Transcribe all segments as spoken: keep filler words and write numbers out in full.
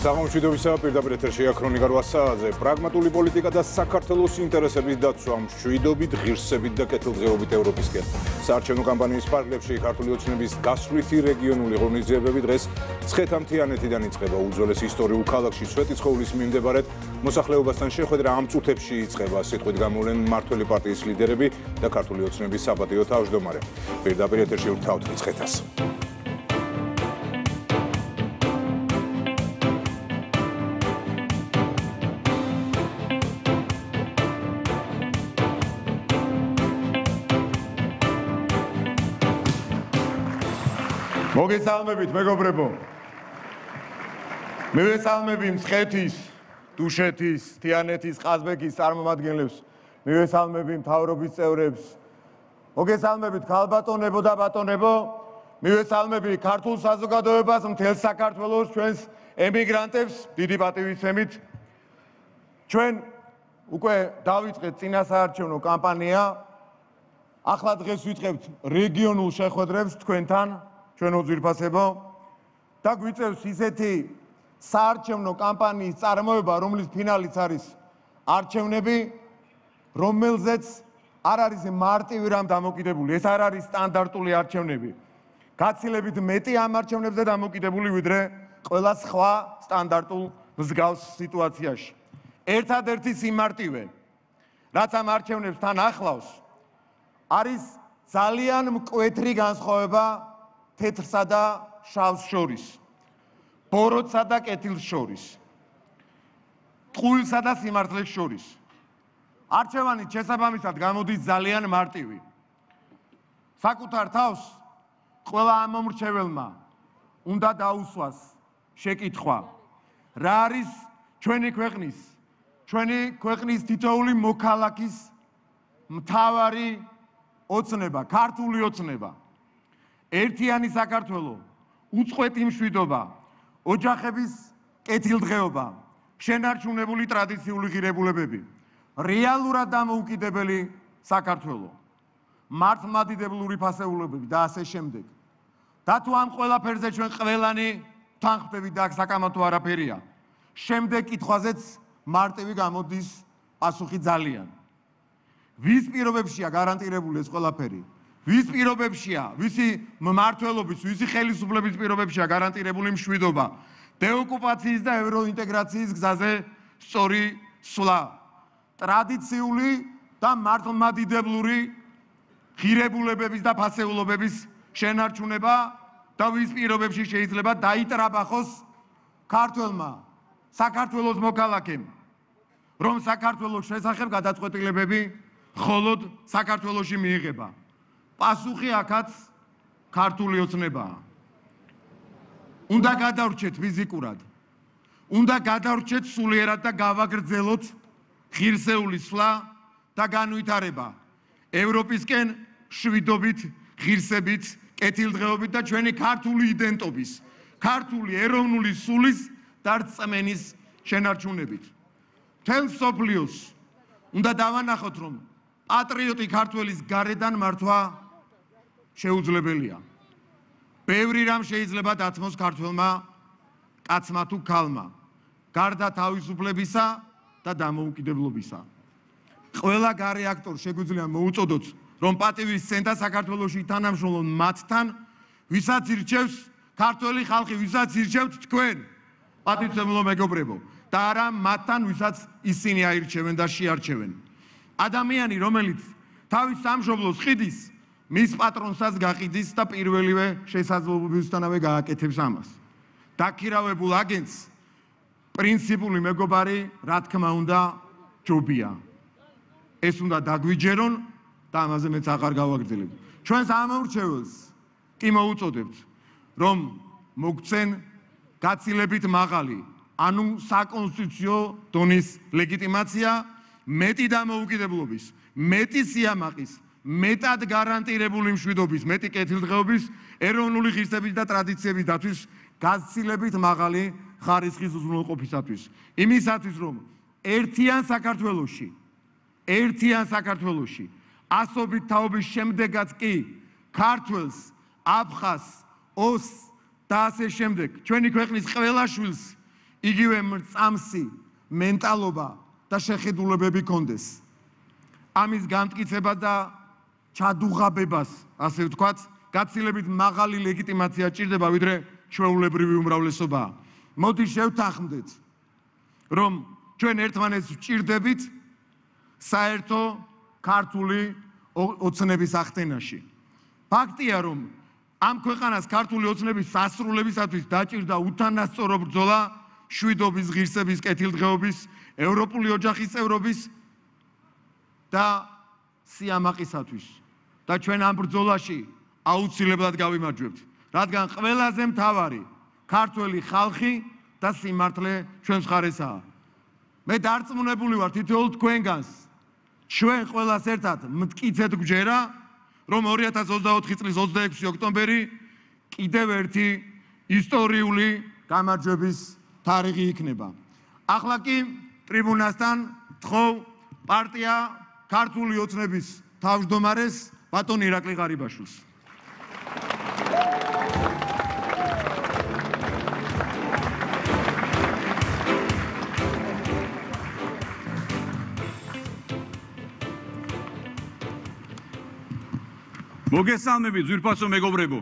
Სამშვიდობისა პირდაპირ ეთერშია ქრონიკა რვა საათზე. პრაგმატული პოლიტიკა და საქართველოს ინტერესების დაცვა მშვიდობით, ღირსებით და კეთილდღეობით ევროპისკენ. საარჩევნო კამპანიის ფარგლებში ქართული ოცნების გასვლითი რეგიონული ღონისძიებები დღეს ცხეთამთიანეთიდან იწყება. უძველეს ისტორიულ ქალაქში სვეტიცხოვლის მიმდებარედ მოსახლეობასთან შეხვედრა ამ წუთებში იწყება. სიტყვით გამოვლენ მმართველი პარტიის ლიდერები და ქართული ოცნების საპატიო თავმჯდომარე. პირდაპირ ეთერში ვრთავთ ცხეთას. მოგესალმებით მეგობრებო. მივესალმები მცხეთის, დუშეთის, თიანეთის, ყაზბეგის წარმომადგენლებს, მივესალმები მთავრობის წევრებს. მოგესალმებით ქალბატონებო და ბატონებო, მივესალმები ქართულ საზოგადოებას, მთელ საქართველოს, ჩვენს ემიგრანტებს, დიდი პატივისცემით. ჩვენ უკვე დავიწყეთ წინასაარჩევნო კამპანია. ახლა დღეს ვიწყებთ რეგიონულ შეხვედრებს თქვენთან. ჩვენო ძვირფასებო და გვიწევს ისეთი საარჩევნო კამპანიის წარმოება, რომლის ფინალიც არის არჩევნები, რომელზეც არ არის მარტივი რამ დამოკიდებული. ეს არ არის სტანდარტული არჩევნები. გაცილებით მეტი ამ არჩევნებზე დამოკიდებული, ვიდრე ყველა სხვა სტანდარტულ მსგავს სიტუაციაში. ერთადერთი სიმარტივე, რაც ამ არჩევნებთან ახლავს, არის ძალიან მკვეთრი განსხვავება თეთრსა და შავს შორის, ბოროტსა და კეთილს შორის, ტყუილსა და სიმართლეს შორის. არჩევანი შესაბამისად გამოდის ძალიან მარტივი. საკუთარ თავს ყველა ამომრჩეველმა უნდა დაუსვას შეკითხვა, რა არის ჩვენი ქვეყნის, ჩვენი ქვეყნის თითოეული მოქალაქის მთავარი ოცნება, ქართული ოცნება. ერთიანი საქართველო, უწყვეტი მშვიდობა, ოჯახების კეთილდღეობა, შენარჩუნებული ტრადიციული ღირებულებები, რეალურად დამოუკიდებელი საქართველო, მართლმადიდებლური ფასეულობები და ასე შემდეგ. და თუ ამ ყველაფერზე ჩვენ ყველანი თანხმდებით და აქ საკამათო არაფერია, შემდეგ კითხვაზეც მარტივი გამოდის პასუხი ძალიან. ვის პირობებშია გარანტირებული ეს ყველაფერი? ვის პირობებშია, ვისი მმართველობის, ვისი ხელისუფლების პირობებშია გარანტირებული მშვიდობა, დეოკუპაციის და ევროინტეგრაციის გზაზე სწორი სვლა, ტრადიციული და მართლმადიდებლური ღირებულებების და ფასეულობების შენარჩუნება და ვის პირობებში შეიძლება დაიტრაბახოს ქართველმა, საქართველოს მოქალაქემ, რომ საქართველოს შესახებ გადაწყვეტილებები მხოლოდ საქართველოში მიიღება. პასუხი აქაც ქართული ოცნებაა. უნდა გადავრჩეთ ფიზიკურად, უნდა გადავრჩეთ სულიერად და გავაგრძელოთ ღირსეული სვლა და განვითარება ევროპისკენ მშვიდობით, ღირსებით, კეთილდღეობით და ჩვენი ქართული იდენტობის, ქართული ეროვნული სულის და რწმენის შენარჩუნებით. მთელ მსოფლიოს უნდა დავანახოთ, რომ პატრიოტი ქართველის გარედან მართვა შეუძლებელია. ბევრი რამ შეიძლება დათმოს ქართველმა კაცმა თუ ქალმა, გარდა თავისუფლებისა და დამოუკიდებლობისა. ყველა გარე აქტორს შეგვიძლია მოუწოდოთ, რომ პატივისცემდა საქართველოში თანამშრომლობ მათთან, ვისაც ირჩევს ქართველი ხალხი, ვისაც ირჩევთ თქვენ, პატივისცემლო მეგობრებო, და არა მათთან, ვისაც ისინი აირჩევენ და შეარჩევენ. ადამიანი, რომელიც თავის სამშობლოს ყიდის, მის პატრონსაც გაყიდის და პირველივე შესაძლებლობისთანავე გააკეთებს ამას. დაქირავებულ აგენტს პრინციპული მეგობარი, რა თქმა უნდა, ჯობია. ეს უნდა დაგვიჯერონ და ამაზე მეც აღარ გავაგრძელებ. ჩვენს ამომრჩეველს კი მოუწოდებთ, რომ მოგცენ გაცილებით მაღალი, ანუ საკონსტიტუციო დონის ლეგიტიმაცია, მეტი დამოუკიდებლობის, მეტი სიამაყის, მეტად გარანტირებული მშვიდობის, მეტი კეთილდღეობის, ეროვნული ღირსების და ტრადიციების დაცვის გაცილებით მაღალი ხარისხის უზრუნველყოფისათვის. იმისათვის, რომ ერთიან საქართველოში, ერთიან საქართველოში, ასობით თაობის შემდეგაც კი ქართველს, აფხაზს, ოსს და ასე შემდეგ, ჩვენი ქვეყნის ყველა შვილს იგივე მრწამსი მენტალობა და შეხედულებები კონდეს. ამის განმტკიცება და ჩადუღაბებას, ასე ვთქვათ, გაცილებით მაღალი ლეგიტიმაცია ჭირდება, ვიდრე ჩვეულებრივი უმრავლესობა. მოდი შევთანხმდეთ, რომ ჩვენ ერთმანეთს ვჭირდებით საერთო ქართული ოცნების ახდენაში. ფაქტია, რომ ამ ქვეყანას ქართული ოცნების სასრულებისათვის დაჭირდა უთანასწორო ბრძოლა შვიდობის, ღირსების, კეთილდღეობის, ევროპული ოჯახის წევრობის და სიამაყისათვის. და ჩვენ ამ ბრძოლაში აუცილებლად გავიმარჯვებთ, რადგან ყველაზე მთავარი ქართველი ხალხი და სიმართლე ჩვენს მხარესაა. მე დარწმუნებული ვარ თითოეულ თქვენგანს, ჩვენ ყველას ერთად მტკიცედ გვჯერა, რომ ორი ათას ოცდაოთხი წლის ოცდაექვსი ოქტომბერი კიდევ ერთი ისტორიული გამარჯვების თარიღი იქნება. ახლა კი ტრიბუნასთან თხოვ პარტია ქართული ოცნების თავმჯდომარეს ბატონ ირაკლი ღარიბაშვილს. მოგესალმები ძვირფასო მეგობრებო.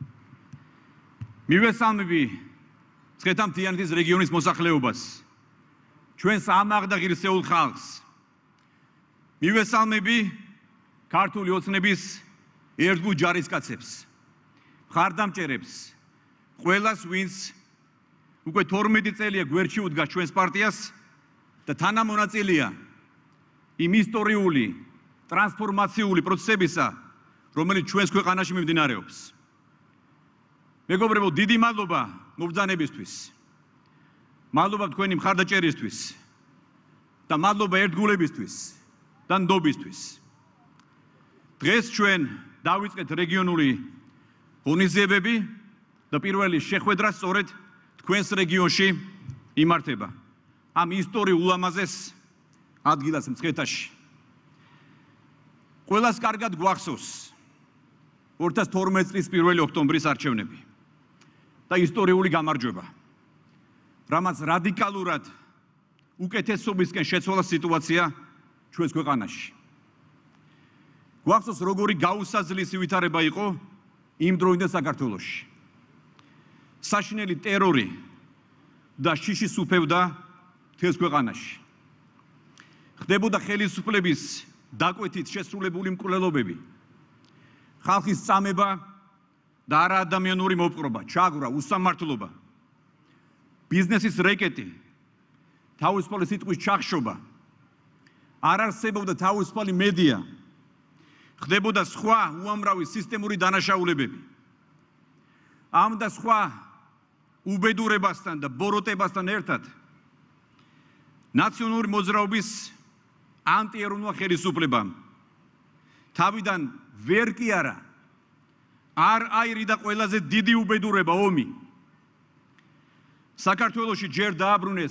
მივესალმები მცხეთა-მთიანეთის რეგიონის მოსახლეობას, ჩვენს ამაღ და ღირსეულ ხალხს. მივესალმები ქართული ოცნების ერთგულ ჯარისკაცებს, მხარდამჭერებს, ყველას, ვინც უკვე თორმეტი წელია გვერდში უდგას ჩვენს პარტიას და თანამონაწილეა იმ ისტორიული ტრანსფორმაციული პროცესებისა, რომელიც ჩვენს ქვეყანაში მიმდინარეობს. მეგობრებო, დიდი მადლობა მობრძანებისთვის. მადლობა თქვენი მხარდაჭერისთვის და მადლობა ერთგულებისთვის და ნდობისთვის. დღეს ჩვენ დავიწყეთ რეგიონული ღონისძიებები და პირველი შეხვედრა სწორედ თქვენს რეგიონში იმართება. ამ ისტორიულ ულამაზეს ადგილას მცხეთაში. ყველას კარგად გვახსოვს ორი ათას თორმეტი წლის პირველი ოქტომბრის არჩევნები და ისტორიული გამარჯვება, რამაც რადიკალურად უკეთესობისკენ შეცვალა სიტუაცია ჩვენს ქვეყანაში. გვახსოვს, როგორი გაუსაძლისი ვითარება იყო იმ დროინდელ საქართველოში. საშინელი ტერორი და შიში სუფევდა მთელს ქვეყანაში. ხდებოდა ხელისუფლების დაკვეთით შესრულებული მკვლელობები, ხალხის წამება და არაადამიანური მოპყრობა, ჩაგვრა, უსამართლობა, ბიზნესის რეკეტი, თავისუფალი სიტყვის ჩახშობა, არ არსებობდა თავისუფალი მედია, ხდებოდა სხვა უამრავი სისტემური დანაშაულებები. ამ და სხვა უბედურებასთან და ბოროტებასთან ერთად ნაციონალური მოძრაობის ანტიეროვნულ ხელისუფლებამ თავიდან ვერ კი არა არ აირიდა ყველაზე დიდი უბედურება ომი. საქართველოში ჯერ დააბრუნეს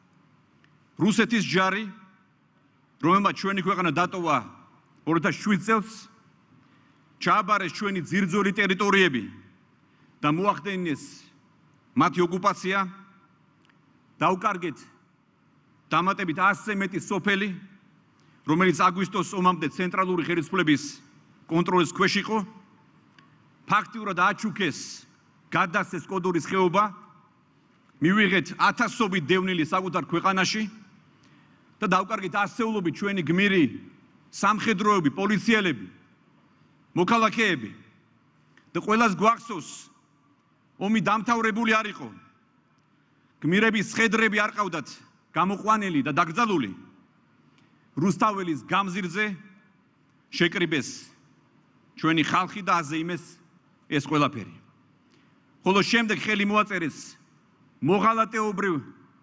რუსეთის ჯარი, რომელმაც ჩვენი ქვეყანა დატოვა ორი ათას შვიდ წელს, ჩააბარეს ჩვენი ძირძველი ტერიტორიები და მოახდენეს მათი ოკუპაცია, დაუკარგეთ დამატებით ასზე მეტი სოფელი, რომელიც აგვისტოს ომამდე ცენტრალური ხელისუფლების კონტროლის ქვეშ იყო, ფაქტიურად აჩუქეს, გადასცეს კოდორის ხეობა, მივიღეთ ათასობით დევნილი საკუთარ ქვეყანაში და დაუკარგეთ ასეულობით ჩვენი გმირი სამხედროები, პოლიციელები, მოქალაქეები და ყველას გვახსოვს, ომი დამთავრებული არ იყო. გმირების სხედრები არ ყავდათ გამოყვანილი და დაკრძალული. რუსთაველის გამზირზე შეკრიბეს ჩვენი ხალხი და აზეიმეს ეს ყველაფერი. ხოლო შემდეგ ხელი მოაწერეს მოღალატეობრივ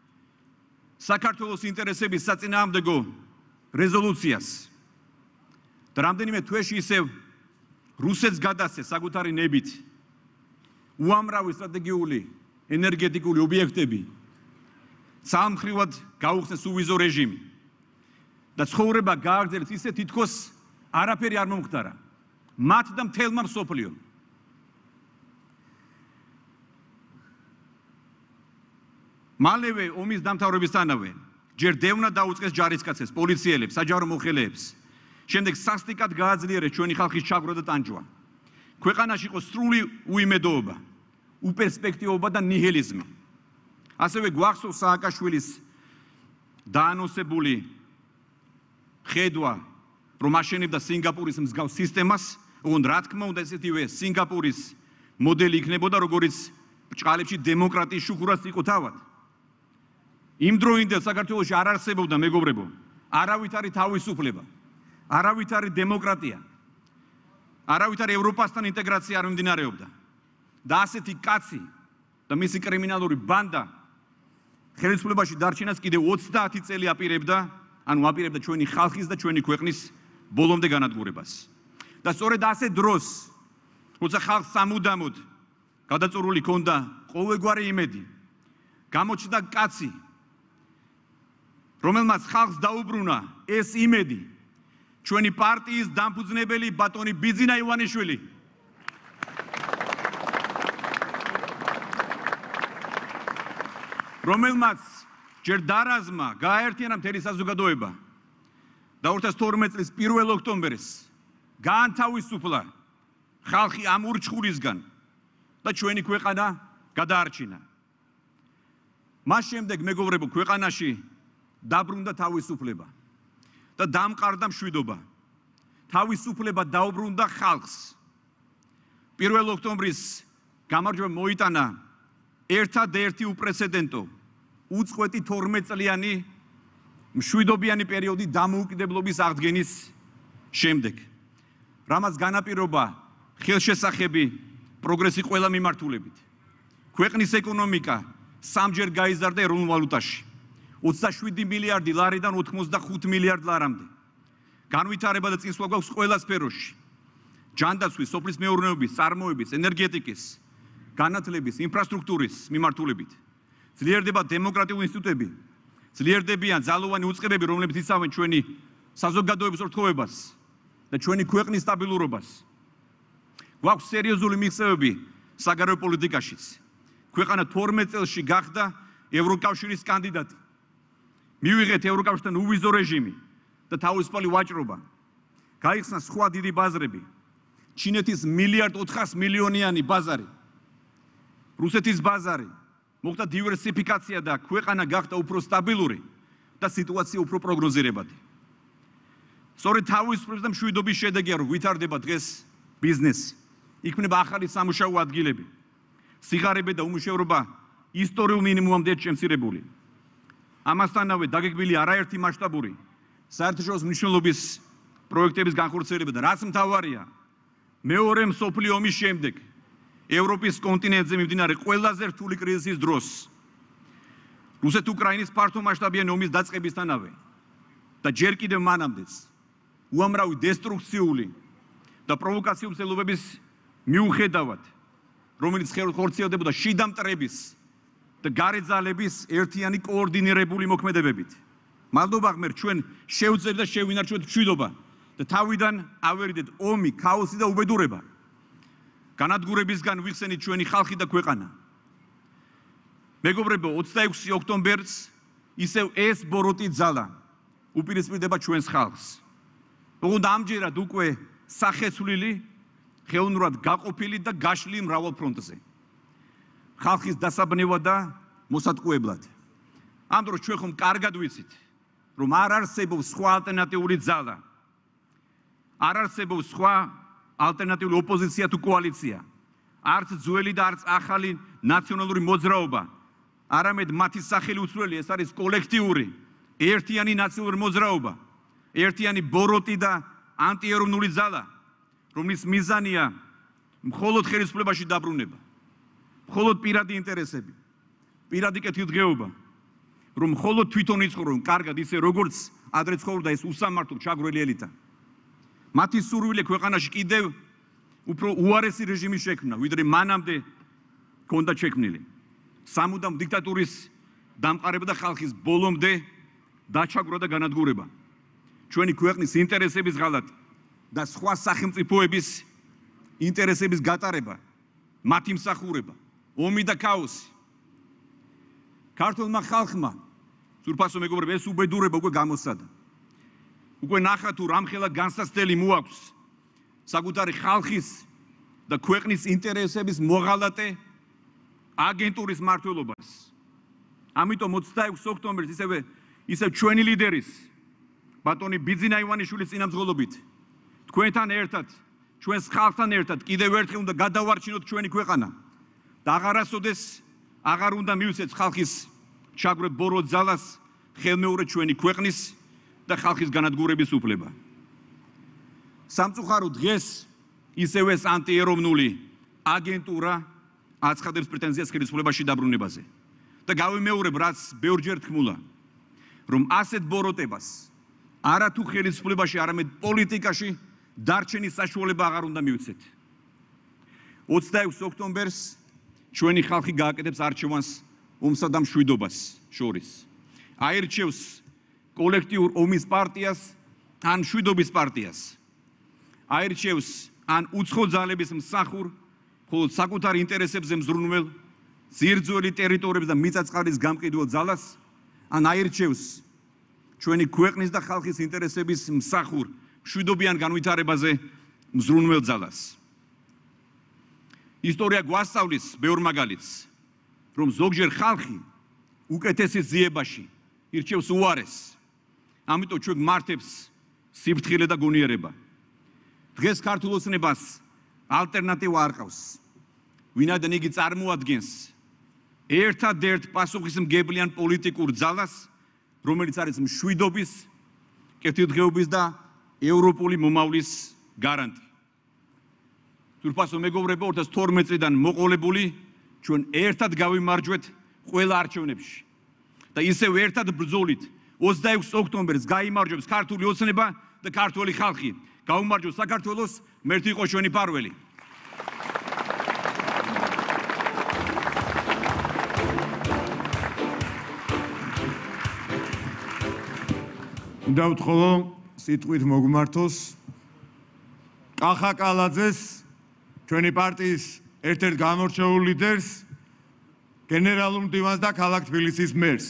საქართველოს ინტერესების საწინააღმდეგო რეზოლუციას. და რამდენიმე თვეში ისევ რუსეთს გადასცეს საკუთარი ნებით უამრავი სტრატეგიული ენერგეტიკული ობიექტები, ცალმხრივად გაუხსნეს უვიზო რეჟიმი და ცხოვრება გააგრძელეს ისე თითქოს არაფერი არ მომხდარა მათ და მთელმა მსოფლიომ. მალევე ომის დამთავრებისთანავე ჯერ დევნა დაუწყეს ჯარისკაცებს, პოლიციელებს, საჯარო მოხელეებს. შემდეგ სასტიკად გააძლიერეს ჩვენი ხალხის ჩაგვრა და ტანჯვა. ქვეყანაში იყო სრული უიმედოობა, უპერსპექტივობა და ნიჰილიზმი. ასევე გვახსოვს სააკაშვილის დაანონსებული ხედვა, რომ აშენებდა სინგაპურის მსგავს სისტემას, ოღონდ რა თქმა უნდა ესეთივე სინგაპურის მოდელი იქნებოდა, როგორც ბრჭყალებში დემოკრატიის შუქურას იყო თავად. იმ დროინდელ საქართველოში არ არსებობდა, მეგობრებო, არავითარი თავისუფლება, არავითარი დემოკრატია, არავითარი ევროპასთან ინტეგრაცია არ მიმდინარეობდა. და ასეთი კაცი და მისი კრიმინალური ბანდა ხელისუფლებაში დარჩენას კიდევ ოცდაათი წელი აპირებდა, ანუ აპირებდა ჩვენი ხალხის და ჩვენი ქვეყნის ბოლომდე განადგურებას. და სწორედ ასე დროს, როცა ხალხს სამუდამოდ გადაწურული ჰქონდა ყოველგვარი იმედი, გამოჩნდა კაცი, რომელმაც ხალხს დაუბრუნა ეს იმედი, ჩვენი პარტიის დამფუძნებელი ბატონი ბიძინა ივანიშვილი. რომელმაც ჯერ დარაზმა გააერთიანა მთელი საზოგადოება და ორი ათას თორმეტი წლის პირველ ოქტომბერს გაანთავისუფლა ხალხი ამ ურჩხულისგან და ჩვენი ქვეყანა გადაარჩინა. მას შემდეგ, მეგობრებო, ქვეყანაში დაბრუნდა თავისუფლება და დამყარდა მშვიდობა. თავისუფლება დაუბრუნდა ხალხს. პირველ ოქტომბრის გამარჯვება მოიტანა ერთადერთი უპრეცედენტო, უწყვეტი თორმეტი წლიანი მშვიდობიანი პერიოდი დამოუკიდებლობის აღდგენის შემდეგ, რამაც განაპირობა ხელშესახები პროგრესი ყველა მიმართულებით. ქვეყნის ეკონომიკა სამჯერ გაიზარდა ეროვნულ ვალუტაში, ოცდაშვიდი მილიარდი ლარიდან ოთხმოცდახუთ მილიარდ ლარამდე. განვითარება და წინსვლა გვაქვს ყველა სფეროში. ჯანდაცვის, სოფლის მეურნეობის, წარმოების, ენერგეტიკის, განათლების, ინფრასტრუქტურის მიმართულებით. ძლიერდება დემოკრატიული ინსტიტუტები, ძლიერდებიან ძალოვანი უწყებები, რომლებიც იცავენ ჩვენი საზოგადოების ურთიერთობებას და ჩვენი ქვეყნის სტაბილურობას. გვაქვს სერიოზული მიღწევები საგარეო პოლიტიკაშიც. ქვეყანა თორმეტ წელში გახდა ევროკავშირის კანდიდატი. მივიღეთ ევროკავშირთან უვიზო რეჟიმი და თავისუფალი ვაჭრობა. გაიხსნა სხვა დიდი ბაზრები. ჩინეთის მილიარდ ოთხას მილიონიანი ბაზარი. რუსეთის ბაზარი. მოხდა დივერსიფიკაცია და ქვეყანა გახდა უფრო სტაბილური და სიტუაცია უფრო პროგნოზირებადი. სწორედ თავისუფლების და მშვიდობის შედეგია, რომ ვითარდება დღეს ბიზნესი. იქმნება ახალი სამუშაო ადგილები. სიღარიბე და უმუშევრობა ისტორიულ მინიმუმამდე შემცირებული. ამასთანავე დაგეგმილი არაერთი მასშტაბური საერთაშორისო მნიშვნელობის პროექტების განხორციელება და რაც მთავარია, მეორე მსოფლიო ომის შემდეგ ევროპის კონტინენტზე მიმდინარე ყველაზე რთული კრიზისის დროს რუსეთ-უკრაინის ფართომასშტაბიანი ომის დაწყებისთანავე და ჯერ კიდევ მანამდეც უამრავი დესტრუქციული და პროვოკაციული მცდელობების მიუხედავად, რომელიც ხორციელდებოდა შიდა მტრების და გარე ძალების ერთიანი კოორდინირებული მოქმედებებით. მადლობა ღმერთ, ჩვენ შევძლებთ და შევინარჩუნეთ მშვიდობა და თავიდან ავერიდეთ ომი, ქაოსი და უბედურება. განადგურებისგან ვიხსენით ჩვენი ხალხი და ქვეყანა. მეგობრებო, ოცდაექვსი ოქტომბერს ისევ ეს ბოროტი ძალა უპირისპირდება ჩვენს ხალხს. ოღონდ ამჯერად უკვე სახეცვლილი, ხელოვნურად გაყოფილი და გაშლილი მრავალ ფრონტზე. ხალხის დასაბნევად და მოსატყუებლად. ამ დროს ჩვენ ხომ კარგად ვიცით, რომ არ არსებობს სხვა ალტერნატიული ძალა. არ არსებობს სხვა ალტერნატიული ოპოზიცია თუ კოალიცია. არც ძველი და არც ახალი ნაციონალური მოძრაობა. არამედ მათი სახელი უცვლელი, ეს არის კოლექტიური, ერთიანი ნაციონალური მოძრაობა. ერთიანი ბოროტი და ანტიეროვნული ძალა, რომლის მიზანია მხოლოდ ხელისუფლებაში დაბრუნება. მხოლოდ პირადი ინტერესები, პირადი კეთილდღეობა, რომ მხოლოდ თვითონ იცხოვრონ კარგად ისე როგორც ადრე ცხოვრობდა ეს უსამართლო ჩაგვრელი ელიტა. მათი სურვილი ქვეყანაში კიდევ უფრო უარესი რეჟიმი შექმნა, ვიდრე მანამდე ჰქონდა შექმნილი. სამუდამ დიქტატურის დამყარება და ხალხის ბოლომდე დაჩაგვრა და განადგურება. ჩვენი ქვეყნის ინტერესების ღალატი და სხვა სახელმწიფოების ინტერესების გატარება, მათი მსახურება, ომი და ქაოსი. ქართულმა ხალხმა სურფასო მეგობრებო ეს უბედურება უკვე გამოსცადა. უკვე ნახა თუ რამხელა განსაცდელი მოაქვს საკუთარი ხალხის და ქვეყნის ინტერესების მოღალატე აგენტურის მმართველობას. ამიტომ ოცდაექვსი ოქტომბერს ისევე ისევ ჩვენი ლიდერის ბატონი ბიძინა ივანიშვილის წინამძღოლობით თქვენთან ერთად ჩვენს ხალხთან ერთად კიდევ ერთხელ უნდა გადავარჩინოთ ჩვენი ქვეყანა და აღარასოდეს აღარ უნდა მივცეთ ხალხის ჩაგვრებ ბორო ძალას ხელმეორე ჩვენი ქვეყნის და ხალხის განადგურების უფლება. სამწუხაროდ დღეს ისევ ეს ანტიეროვნული აგენტურა აცხადებს პრეტენზიას ხელისუფლებაში დაბრუნებაზე და გავიმეორებ რაც ბევრჯერ თქმულა რომ ასეთ ბოროტებას არა თუ ხელისუფლებაში არამედ პოლიტიკაში დარჩენის საშუალება აღარ უნდა მივცეთ. ოცდაექვსი ოქტომბერს ჩვენი ხალხი გააკეთებს არჩევანს ომსა და მშვიდობას შორის. აირჩევს კოლექტიურ ომის პარტიას ან მშვიდობის პარტიას. აირჩევს ან უცხო ძალების მსახურ, ხოლო საკუთარ ინტერესებზე მზრუნველ ძირძველი ტერიტორიების და მიწა-წყლის გამყიდველ ძალას, ან აირჩევს ჩვენი ქვეყნის და ხალხის ინტერესების მსახურ, მშვიდობიან განვითარებაზე მზრუნველ ძალას. ისტორია გვასწავლის ბევრ მაგალითს, რომ ზოგჯერ ხალხი უკეთესის ძიებაში ირჩევს უარეს. ამიტომ ჩვენ გმართებს სიფრთხილე და გონიერება. დღეს ქართულ ოცნებას ალტერნატივა არ ყავს. ვინაიდან იგი წარმოადგენს ერთადერთ პასუხისმგებლიან პოლიტიკურ ძალას, რომელიც არის მშვიდობის, კეთილდღეობის და ევროპული მომავლის გარანტი. სურფასო მეგობრებო, ორ ათას თორმეტ წლიდან მოყოლებული ჩვენ ერთად გავიმარჯვეთ ყველა არჩევნებში და ისევ ერთად ბრძოლით ოცდაექვსი ოქტომბერს გაიმარჯვებს ქართული ოცნება და ქართული ხალხი. გაუმარჯოს საქართველოს, მერტი იყო ჩვენი ფარველი. უნდა ვთხოვო სიტყვით მოგმართოს კახა კალაძეს, ჩვენი პარტიის ერთ-ერთ გამორჩეულ ლიდერს, გენერალურ მდივანს და ქალაქ თბილისის მერს.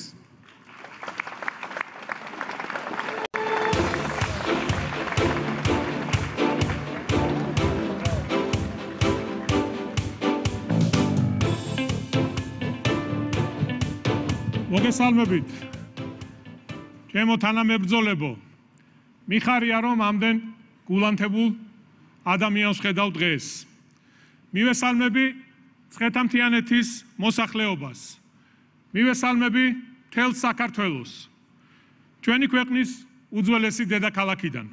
მოგესალმებით. ჩემო თანამებრძოლებო, მიხარია რომ ამდენ გულანთებულ ადამიანს ხედავ დღეს. მივესალმები ცხეთამთიანეთის მოსახლეობას. მივესალმები მთელ საქართველოს. ჩვენი ქვეყნის უძველესი დედაქალაქიდან.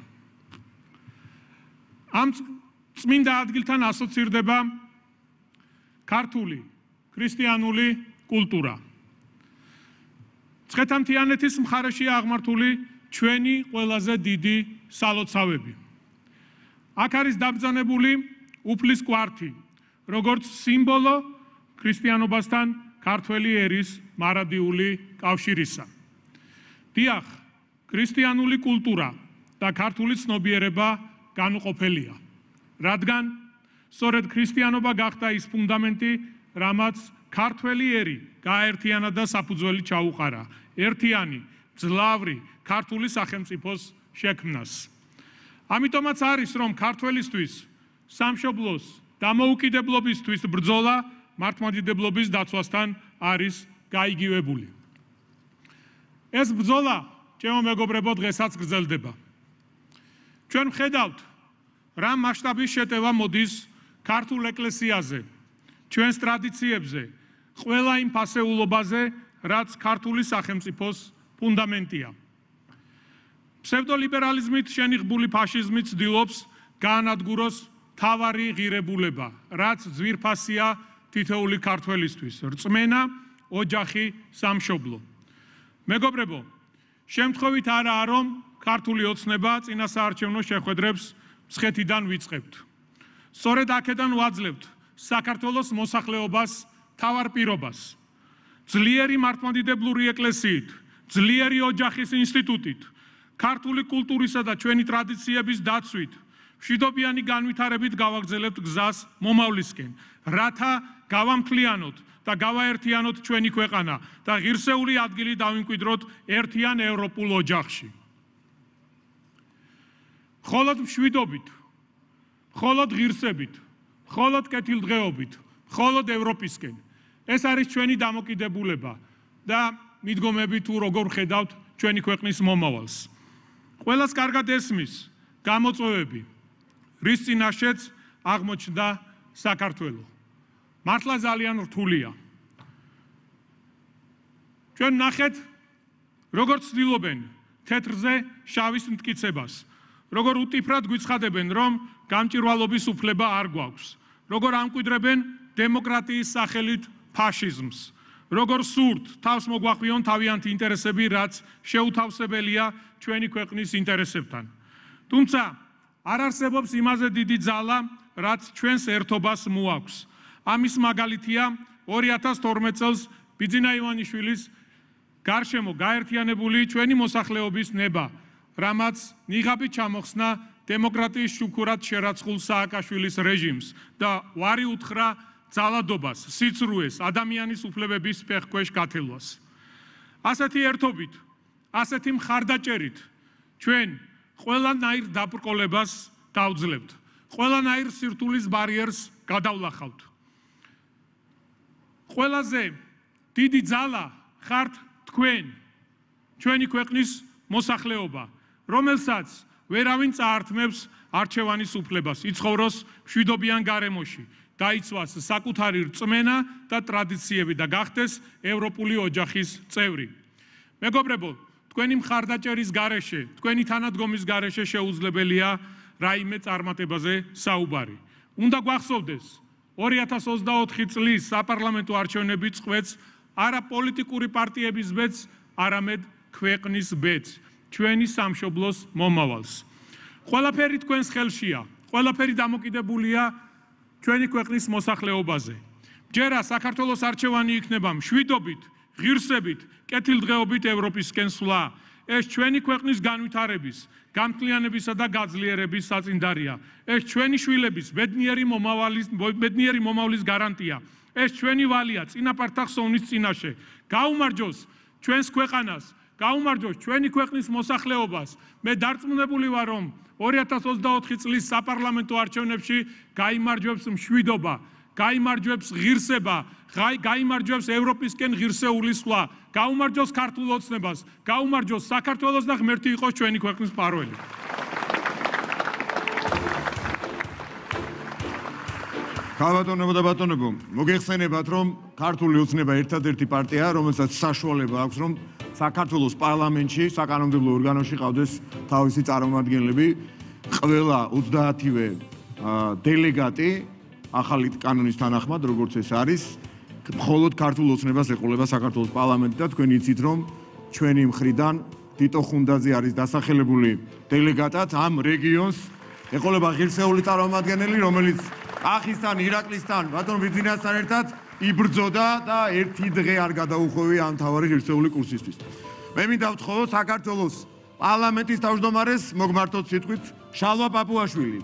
ამ წმინდა ადგილთან ასოცირდება ქართული ქრისტიანული კულტურა. ცხეთამთიანეთის მხარეშია აღმართული ჩვენი ყველაზე დიდი სალოცავები. აქ არის დაბრძანებული უფლის კვართი, როგორც სიმბოლო ქრისტიანობასთან ქართველი ერის მარადიული კავშირისა. დიახ, ქრისტიანული კულტურა და ქართული ცნობიერება განუყოფელია, რადგან სწორედ ქრისტიანობა გახდა ის ფუნდამენტი, რამაც ქართველი ერი გააერთიანა და საფუძველი ჩაუყარა ერთიანი, ძლავრი ქართული სახელმწიფოს შექმნას. ამიტომაც არის, რომ ქართველისთვის სამშობლოს დამოუკიდებლობისთვის ბრძოლა მართლმადიდებლობის დაცვასთან არის გაიგივებული. ეს ბრძოლა, ჩემო მეგობრებო, დღესაც გრძელდება. ჩვენ ვხედავთ, რა მასშტაბის შეტევა მოდის ქართულ ეკლესიაზე, ჩვენს ტრადიციებზე, ყველა იმ ფასეულობაზე, რაც ქართული სახელმწიფოს ფუნდამენტია. ფსევდოლიბერალიზმით შენიღბული ფაშიზმი ცდილობს გაანადგუროს თავარი ღირებულება, რაც ძვირფასია თითოეული ქართველისთვის, რწმენა, ოჯახი, სამშობლო. მეგობრებო, შემთხვევით არაა, რომ ქართული ოცნება წინასაარჩევნო შეხვედრებს მცხეთიდან ვიწყებთ. სწორედ აქედან ვაძლევთ საქართველოს მოსახლეობას თავარ პირობას. ძლიერი მართლმადიდებლური ეკლესიით, ძლიერი ოჯახის ინსტიტუტით, ქართული კულტურისა და ჩვენი ტრადიციების დაცვით, მშვიდობიანი განვითარებით გავაგრძელებთ გზას მომავლისკენ, რათა გავამთლიანოთ და გავაერთიანოთ ჩვენი ქვეყანა და ღირსეული ადგილი დავიმკვიდროთ ერთიან ევროპულ ოჯახში. მხოლოდ მშვიდობით, მხოლოდ ღირსებით, მხოლოდ კეთილდღეობით, მხოლოდ ევროპისკენ. ეს არის ჩვენი დამოკიდებულება და მიდგომები თუ როგორ ხედავთ ჩვენი ქვეყნის მომავალს. ყველას კარგად ესმის გამოწვევები, რის წინაშეც აღმოჩნდა საქართველო. მართლა ძალიან რთულია. ჩვენ ნახეთ, როგორ ცდილობენ თეთრზე შავის მტკიცებას, როგორ უტიფრად გვიცხადებენ, რომ გამჭვირვალობის უფლება არ გვაქვს, როგორ ამკვიდრებენ დემოკრატიის სახელით ფაშიზმს, როგორ სურთ თავს მოგვახვიონ თავიანთი ინტერესები, რაც შეუთავსებელია ჩვენი ქვეყნის ინტერესებთან. თუმცა არ არსებობს იმაზე დიდი ძალა, რაც ჩვენს ერთობას მოაქვს. ამის მაგალითია ორი ათას თორმეტ წელს ბიძინა ივანიშვილის გარშემო გაერთიანებული ჩვენი მოსახლეობის ნება, რამაც ნიღაბით ჩამოხსნა დემოკრატიის შუქურად შერაცხულ სააკაშვილის რეჟიმს და ვარი უთხრა ძალადობას, სიცრუეს, ადამიანის უფლებების ფეხქვეშ გათელვას. ასეთი ერთობით, ასეთი მხარდაჭერით ჩვენ ყველანაირ დაბრკოლებას დავძლებთ, ყველანაირ სირთულის ბარიერს გადავლახავთ. ყველაზე დიდი ძალა ხართ თქვენ, ჩვენი ქვეყნის მოსახლეობა, რომელსაც ვერავინ წაართმევს არჩევანის უფლებას, იცხოვროს მშვიდობიან გარემოში, დაიცვას საკუთარი რწმენა და ტრადიციები და გახდეს ევროპული ოჯახის წევრი. მეგობრებო, თქვენი მხარდაჭერის გარეშე, თქვენი თანადგომის გარეშე შეუძლებელია რაიმე წარმატებაზე საუბარი. უნდა გვახსოვდეს, ორი ათას ოცდაოთხი წლის საპარლამენტო არჩევნები წყვეტს არა პოლიტიკური პარტიების ბედს, არამედ ქვეყნის ბედს, ჩვენი სამშობლოს მომავალს. ყველაფერი თქვენს ხელშია, ყველაფერი დამოკიდებულია ჩვენი ქვეყნის მოსახლეობაზე. ჯერა საქართველოს არჩევანი იქნება მშვიდობით, ღირსებით, კეთილდღეობით ევროპისკენ სვლა. ეს ჩვენი ქვეყნის განვითარების, გამთლიანებისა და გაძლიერების საწინდარია. ეს ჩვენი შვილების ბედნიერი მომავლის, ბედნიერი მომავლის გარანტია. ეს ჩვენი ვალია წინაპართა ხსოვნის წინაშე. გაუმარჯოს ჩვენს ქვეყანას, გაუმარჯოს ჩვენი ქვეყნის მოსახლეობას. მე დარწმუნებული ვარ, რომ ორი ათას ოცდაოთხი წლის საპარლამენტო არჩევნებში გაიმარჯვებს მშვიდობა, გაიმარჯვებს ღირსება, გაიმარჯვებს ევროპისკენ ღირსეული სვლა, გაუმარჯოს ქართულ ოცნებას, გაუმარჯოს საქართველოს და ღმერთი იყოს ჩვენი ქვეყნის მფარველი. ქალბატონებო და ბატონებო, მოგეხსენებათ, რომ ქართული ოცნება ერთადერთი პარტიაა, რომელსაც საშუალება აქვს, რომ საქართველოს პარლამენტში, საკანონმდებლო ორგანოში ყავდეს თავისი წარმომადგენლები. ყველა ოცდაათივე დელეგატი ახალი კანონის თანახმად, როგორც ეს არის, მხოლოდ ქართულ ოცნებას ეყოლება საქართველოს პარლამენტი და თქვენ იცით, რომ ჩვენი მხრიდან თიტო ხუნდაძე არის დასახელებული დელეგატად ამ რეგიონს ეყოლება ღირსეული წარმომადგენელი, რომელიც კახისთან, ირაკლისთან, ბატონ ბიძინასთან ერთად იბრძოდა და ერთი დღე არ გადაუხვევია ამ თავარი ღირსეული კურსისთვის. მე მინდა ვთხოვო საქართველოს პარლამენტის თავმჯდომარეს მოგმართოთ სიტყვით შალვა პაპუაშვილი.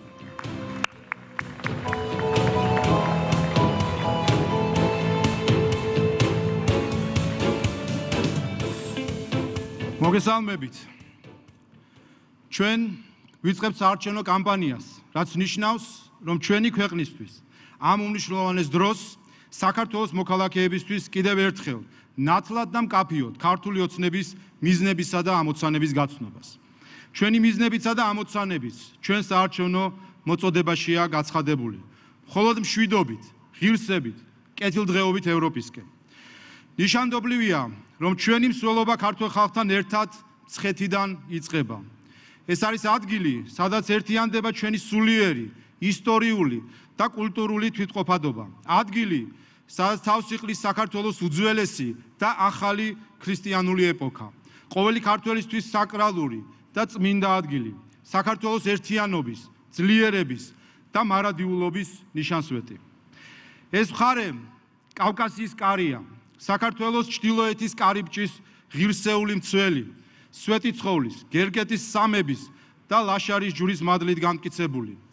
მოგესალმებით. ჩვენ ვიწყებთ საარჩევნო კამპანიას, რაც ნიშნავს, რომ ჩვენი ქვეყნისთვის ამ უმნიშვნელოვანეს დროს საქართველოს მოქალაქეებისთვის კიდევ ერთხელ ნათლად და მკაფიოდ ქართული ოცნების მიზნებისა და ამოცანების გაცნობას. ჩვენი მიზნებისა და ამოცანების ჩვენ საარჩევნო მოწოდებაშია გაცხადებული. მხოლოდ მშვიდობით, ღირსებით, კეთილდღეობით ევროპისკენ. ნიშანდობლივია, რომ ჩვენი მსვლელობა ქართულ ხალხთან ერთად მცხეთიდან იწყება. ეს არის ადგილი, სადაც ერთიანდება ჩვენი სულიერი, ისტორიული და კულტურული თვითყოფადობა. ადგილი, სადაც თავს იყრის საქართველოს უძველესი და ახალი ქრისტიანული ეპოქა. ყოველი ქართველისთვის საკრალური და წმინდა ადგილი, საქართველოს ერთიანობის, ძლიერების და მარადიულობის ნიშანსვეტი. ეს მხარე კავკასიის კარია, საქართველოს ჩრდილოეთის კარიბჭის ღირსეული მცველი, სვეტიცხოვლის, გერგეთის სამების და ლაშარის ჯვრის მადლით გამტკიცებული.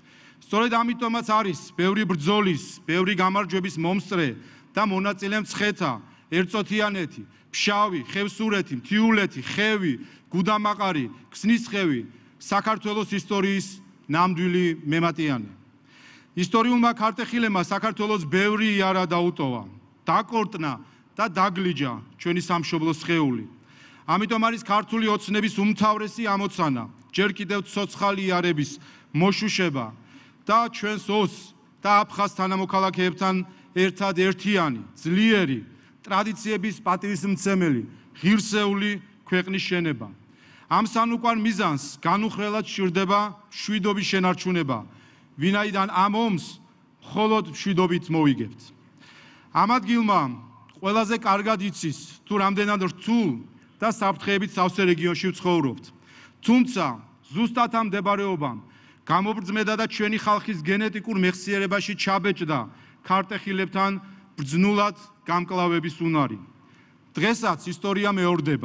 სწორედ ამიტომაც არის ბევრი ბრძოლის, ბევრი გამარჯვების მომსწრე და მონაწილე მცხეთა, ერწოთიანეთი, ფშავი, ხევსურეთი, მთიულეთი, ხევი, გუდამაყარი, ქსნისხევი, საქართველოს ისტორიის ნამდვილი მემატიანე. ისტორიულმა ქარტეხილებმა საქართველოს ბევრი იარა დაუტოვა, დაკორტნა და დაგლიჯა ჩვენი სამშობლოს სხეული. ამიტომ არის ქართული ოცნების უმთავრესი ამოცანა, ჯერ კიდევ ცოცხალი იარების მოშუშება და ჩვენს ოს და აფხაზ თანამოქალაქეებთან ერთად ერთიანი, ძლიერი, ტრადიციების პატივისმცემელი, ღირსეული ქვეყნის შენება. ამ სანუკვან მიზანს განუხრელად სჭირდება მშვიდობის შენარჩუნება, ვინაიდან ამ ომს მხოლოდ მშვიდობით მოვიგებთ. ამ ადგილმა ყველაზე კარგად იცის, თუ რამდენად რთულ და საფრთხეებით სავსე რეგიონში ვცხოვრობთ. თუმცა ზუსტად ამ მდებარეობამ გამობრძმედა და ჩვენი ხალხის გენეტიკურ მეხსიერებაში ჩაბეჭდა ქარტეხილებთან ბრძნულად გამკლავების უნარი. დღესაც ისტორია მეორდება.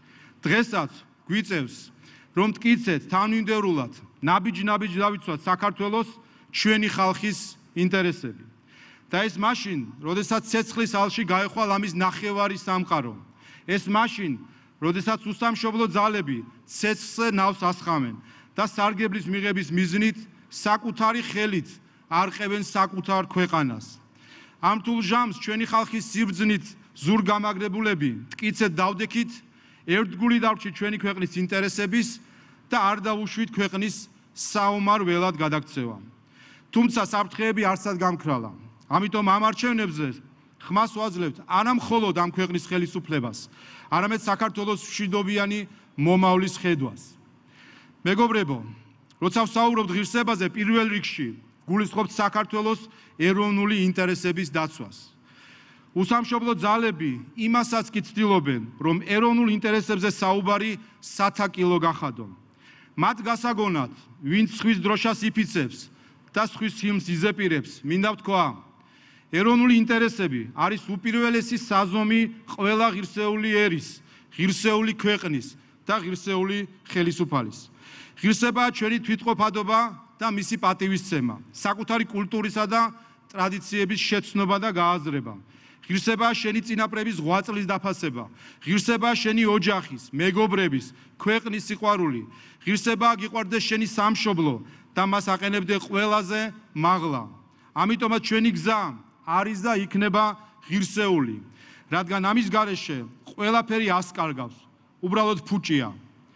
დღესაც გვიწევს, რომ მტკიცეთ თანმიმდევრულად, ნაბიჯ-ნაბიჯ დავიცვათ საქართველოს ჩვენი ხალხის ინტერესები. და ეს მაშინ, როდესაც ცეცხლის ალში გაეხვალ ამის ნახევარი სამყარო. ეს მაშინ, როდესაც უსამშობლო ძალები ცეცხლზე ნავს ასხამენ და სარგებლის მიღების მიზნით საკუთარი ხელით არყევენ საკუთარ ქვეყანას. ამ რთულ ჟამს ჩვენი ხალხის სიბრძნით ზურგამაგრებულები მტკიცეთ დავდექით, ერთგული დავრჩით ჩვენი ქვეყნის ინტერესების და არ დავუშვით ქვეყნის საომარ ველად გადაქცევამ. თუმცა საფრთხეები არსად გამქრალა. ამიტომ ამ არჩევნებზე ხმას ვაძლევთ არა მხოლოდ ამ ქვეყნის ხელისუფლებას, არამედ საქართველოს მშვიდობიანი მომავლის ხედვას. მეგობრებო, როცა ვსაუბრობთ ღირსებაზე, პირველ რიგში გულისხმობთ საქართველოს ეროვნული ინტერესების დაცვას. უსამშობლო ძალები იმასაც კი ცდილობენ, რომ ეროვნულ ინტერესებზე საუბარი სათაკილო გახადონ. მათ გასაგონად, ვინც სხვის დროშას იფიცებს და სხვის ჰიმნს იზეპირებს, მინდა ვთქვა, ეროვნული ინტერესები არის უპირველესი საზომი ყველა ღირსეული ერის, ღირსეული ქვეყნის და ღირსეული ხელისუფალის. ღირსებაა ჩვენი თვითყოფადობა და მისი პატივისცემა, საკუთარი კულტურისა და ტრადიციების შეცნობა და გააზრება. ღირსებაა შენი წინაპრების ღვაწლის დაფასება, ღირსებაა შენი ოჯახის, მეგობრების, ქვეყნის სიყვარული, ღირსებაა გიყვარდეს შენი სამშობლო და მას აყენებდე ყველაზე მაღლა. ამიტომაც ჩვენი გზა არის და იქნება ღირსეული, რადგან ამის გარეშე ყველაფერი ასკარგავს, უბრალოდ ფუჭია.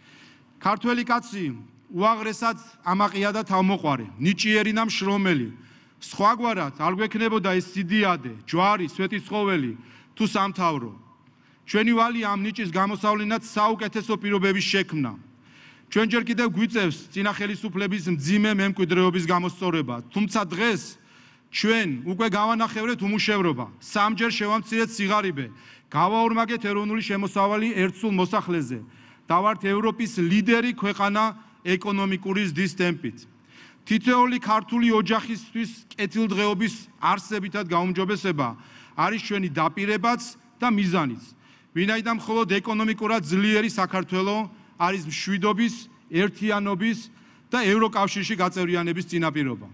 ქართველი კაცი უაღრესად ამაყია და თავმოყვარე, ნიჭიერი და მშრომელი. სხვაგვარად არ გვექნებოდა ეს სიდიადე, ჯვარი, სვეტიცხოველი თუ სამთავრო. ჩვენი ვალი ამ ნიჭის გამოსავლენად საუკეთესო პირობების შექმნა. ჩვენ ჯერ კიდევ გვიწევს წინა ხელისუფლების მძიმე მემკვიდრეობის გამოსწორება, თუმცა დღეს ჩვენ უკვე გავანახევრეთ უმუშევრობა, სამჯერ შევამცირეთ სიღარიბე, გავაორმაგეთ ეროვნული შემოსავალი ერთსულ მოსახლეზე და ვართ ევროპის ლიდერი ქვეყანა ეკონომიკური ზრდის ტემპით. თითოეული ქართული ოჯახისთვის კეთილდღეობის არსებითად გაუმჯობესება არის ჩვენი დაპირებაც და მიზანიც. ვინაიდან მხოლოდ ეკონომიკურად ძლიერი საქართველო არის მშვიდობის, ერთიანობის და ევროკავშირში გაწევრიანების წინაპირობა.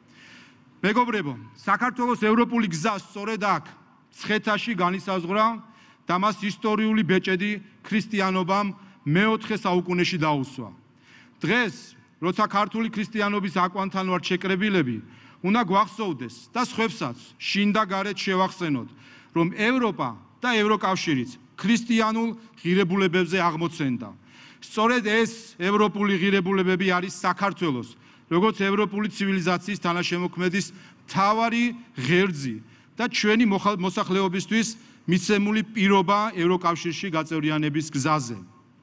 მეგობრებო, საქართველოს ევროპული გზა სწორედ აქ, მცხეთაში განისაზღვრა და მას ისტორიული ბეჭედი ქრისტიანობამ მეოთხე საუკუნეში დაუსვა. დღეს, როცა ქართული ქრისტიანობის აკვანთან ვართ შეკრებილები, უნდა გვახსოვდეს და სხვებსაც შინ და გარეთ შევახსენოთ, რომ ევროპა და ევროკავშირიც ქრისტიანულ ღირებულებებზე აღმოცენდა. სწორედ ეს ევროპული ღირებულებები არის საქართველოს, როგორც ევროპული ცივილიზაციის თანაშემოქმედის მთავარი ღერძი და ჩვენი მოსახლეობისთვის მიცემული პირობა ევროკავშირში გაწევრიანების გზაზე.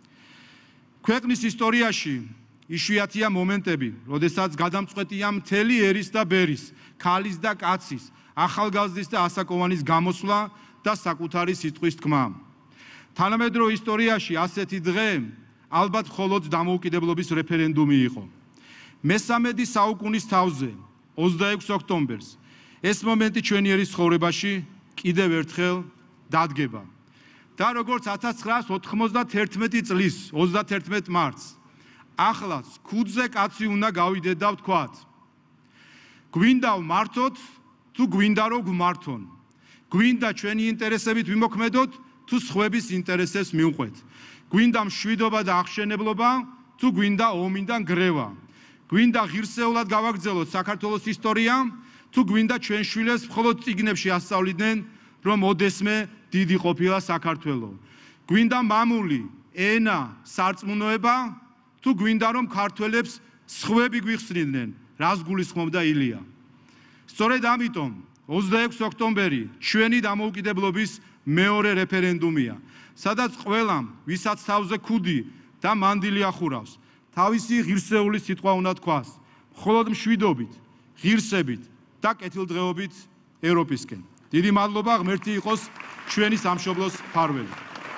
ქვეყნის ისტორიაში იშვიათია მომენტები, როდესაც გადამწყვეტია მთელი ერის და ბერის, ქალის და კაცის, ახალგაზრდის და ასაკოვანის გამოსვლა და საკუთარი სიტყვის თქმა. თანამედროვე ისტორიაში ასეთი დღე ალბათ მხოლოდ დამოუკიდებლობის რეფერენდუმი იყო. მესამედი საუკუნის თავზე, ოცდაექვსი ოქტომბერს, ეს მომენტი ჩვენი ერის ცხოვრებაში კიდევ ერთხელ დადგება. და როგორც ათას ცხრაას ოთხმოცდათერთმეტი წლის ოცდათერთმეტ მარტს, ახლაც ქუდზე კაცი უნდა გავიდეთ და ვთქვათ, გვინდა ვმართოთ თუ გვინდა რომ გვმართონ. გვინდა ჩვენი ინტერესებით ვიმოქმედოთ თუ სხვების ინტერესებს მივყვეთ. გვინდა მშვიდობა და აღშენებლობა თუ გვინდა ომიდან გრევა. გვინდა ღირსეულად გავაგრძელოთ საქართველოს ისტორია თუ გვინდა ჩვენ შვილებს მხოლოდ წიგნებში ასწავლიდნენ რომ ოდესმე დიდი ყოფილა საქართველო. გვინდა მამული, ენა, სარწმუნოება თუ გვინდა რომ ქართველებს სხვები გვიხსნიდნენ, რას გულისხმობდა ილია. სწორედ ამიტომ ოცდაექვსი ოქტომბერი ჩვენი დამოუკიდებლობის მეორე რეფერენდუმია, სადაც ყველამ, ვისაც თავზე ქუდი და მანდილი ახურავს, თავისი ღირსეული სიტყვა უნდა თქვას, მხოლოდ მშვიდობით, ღირსებით და კეთილდღეობით ევროპისკენ. დიდი მადლობა, ღმერთი იყოს ჩვენი სამშობლოს მფარველი.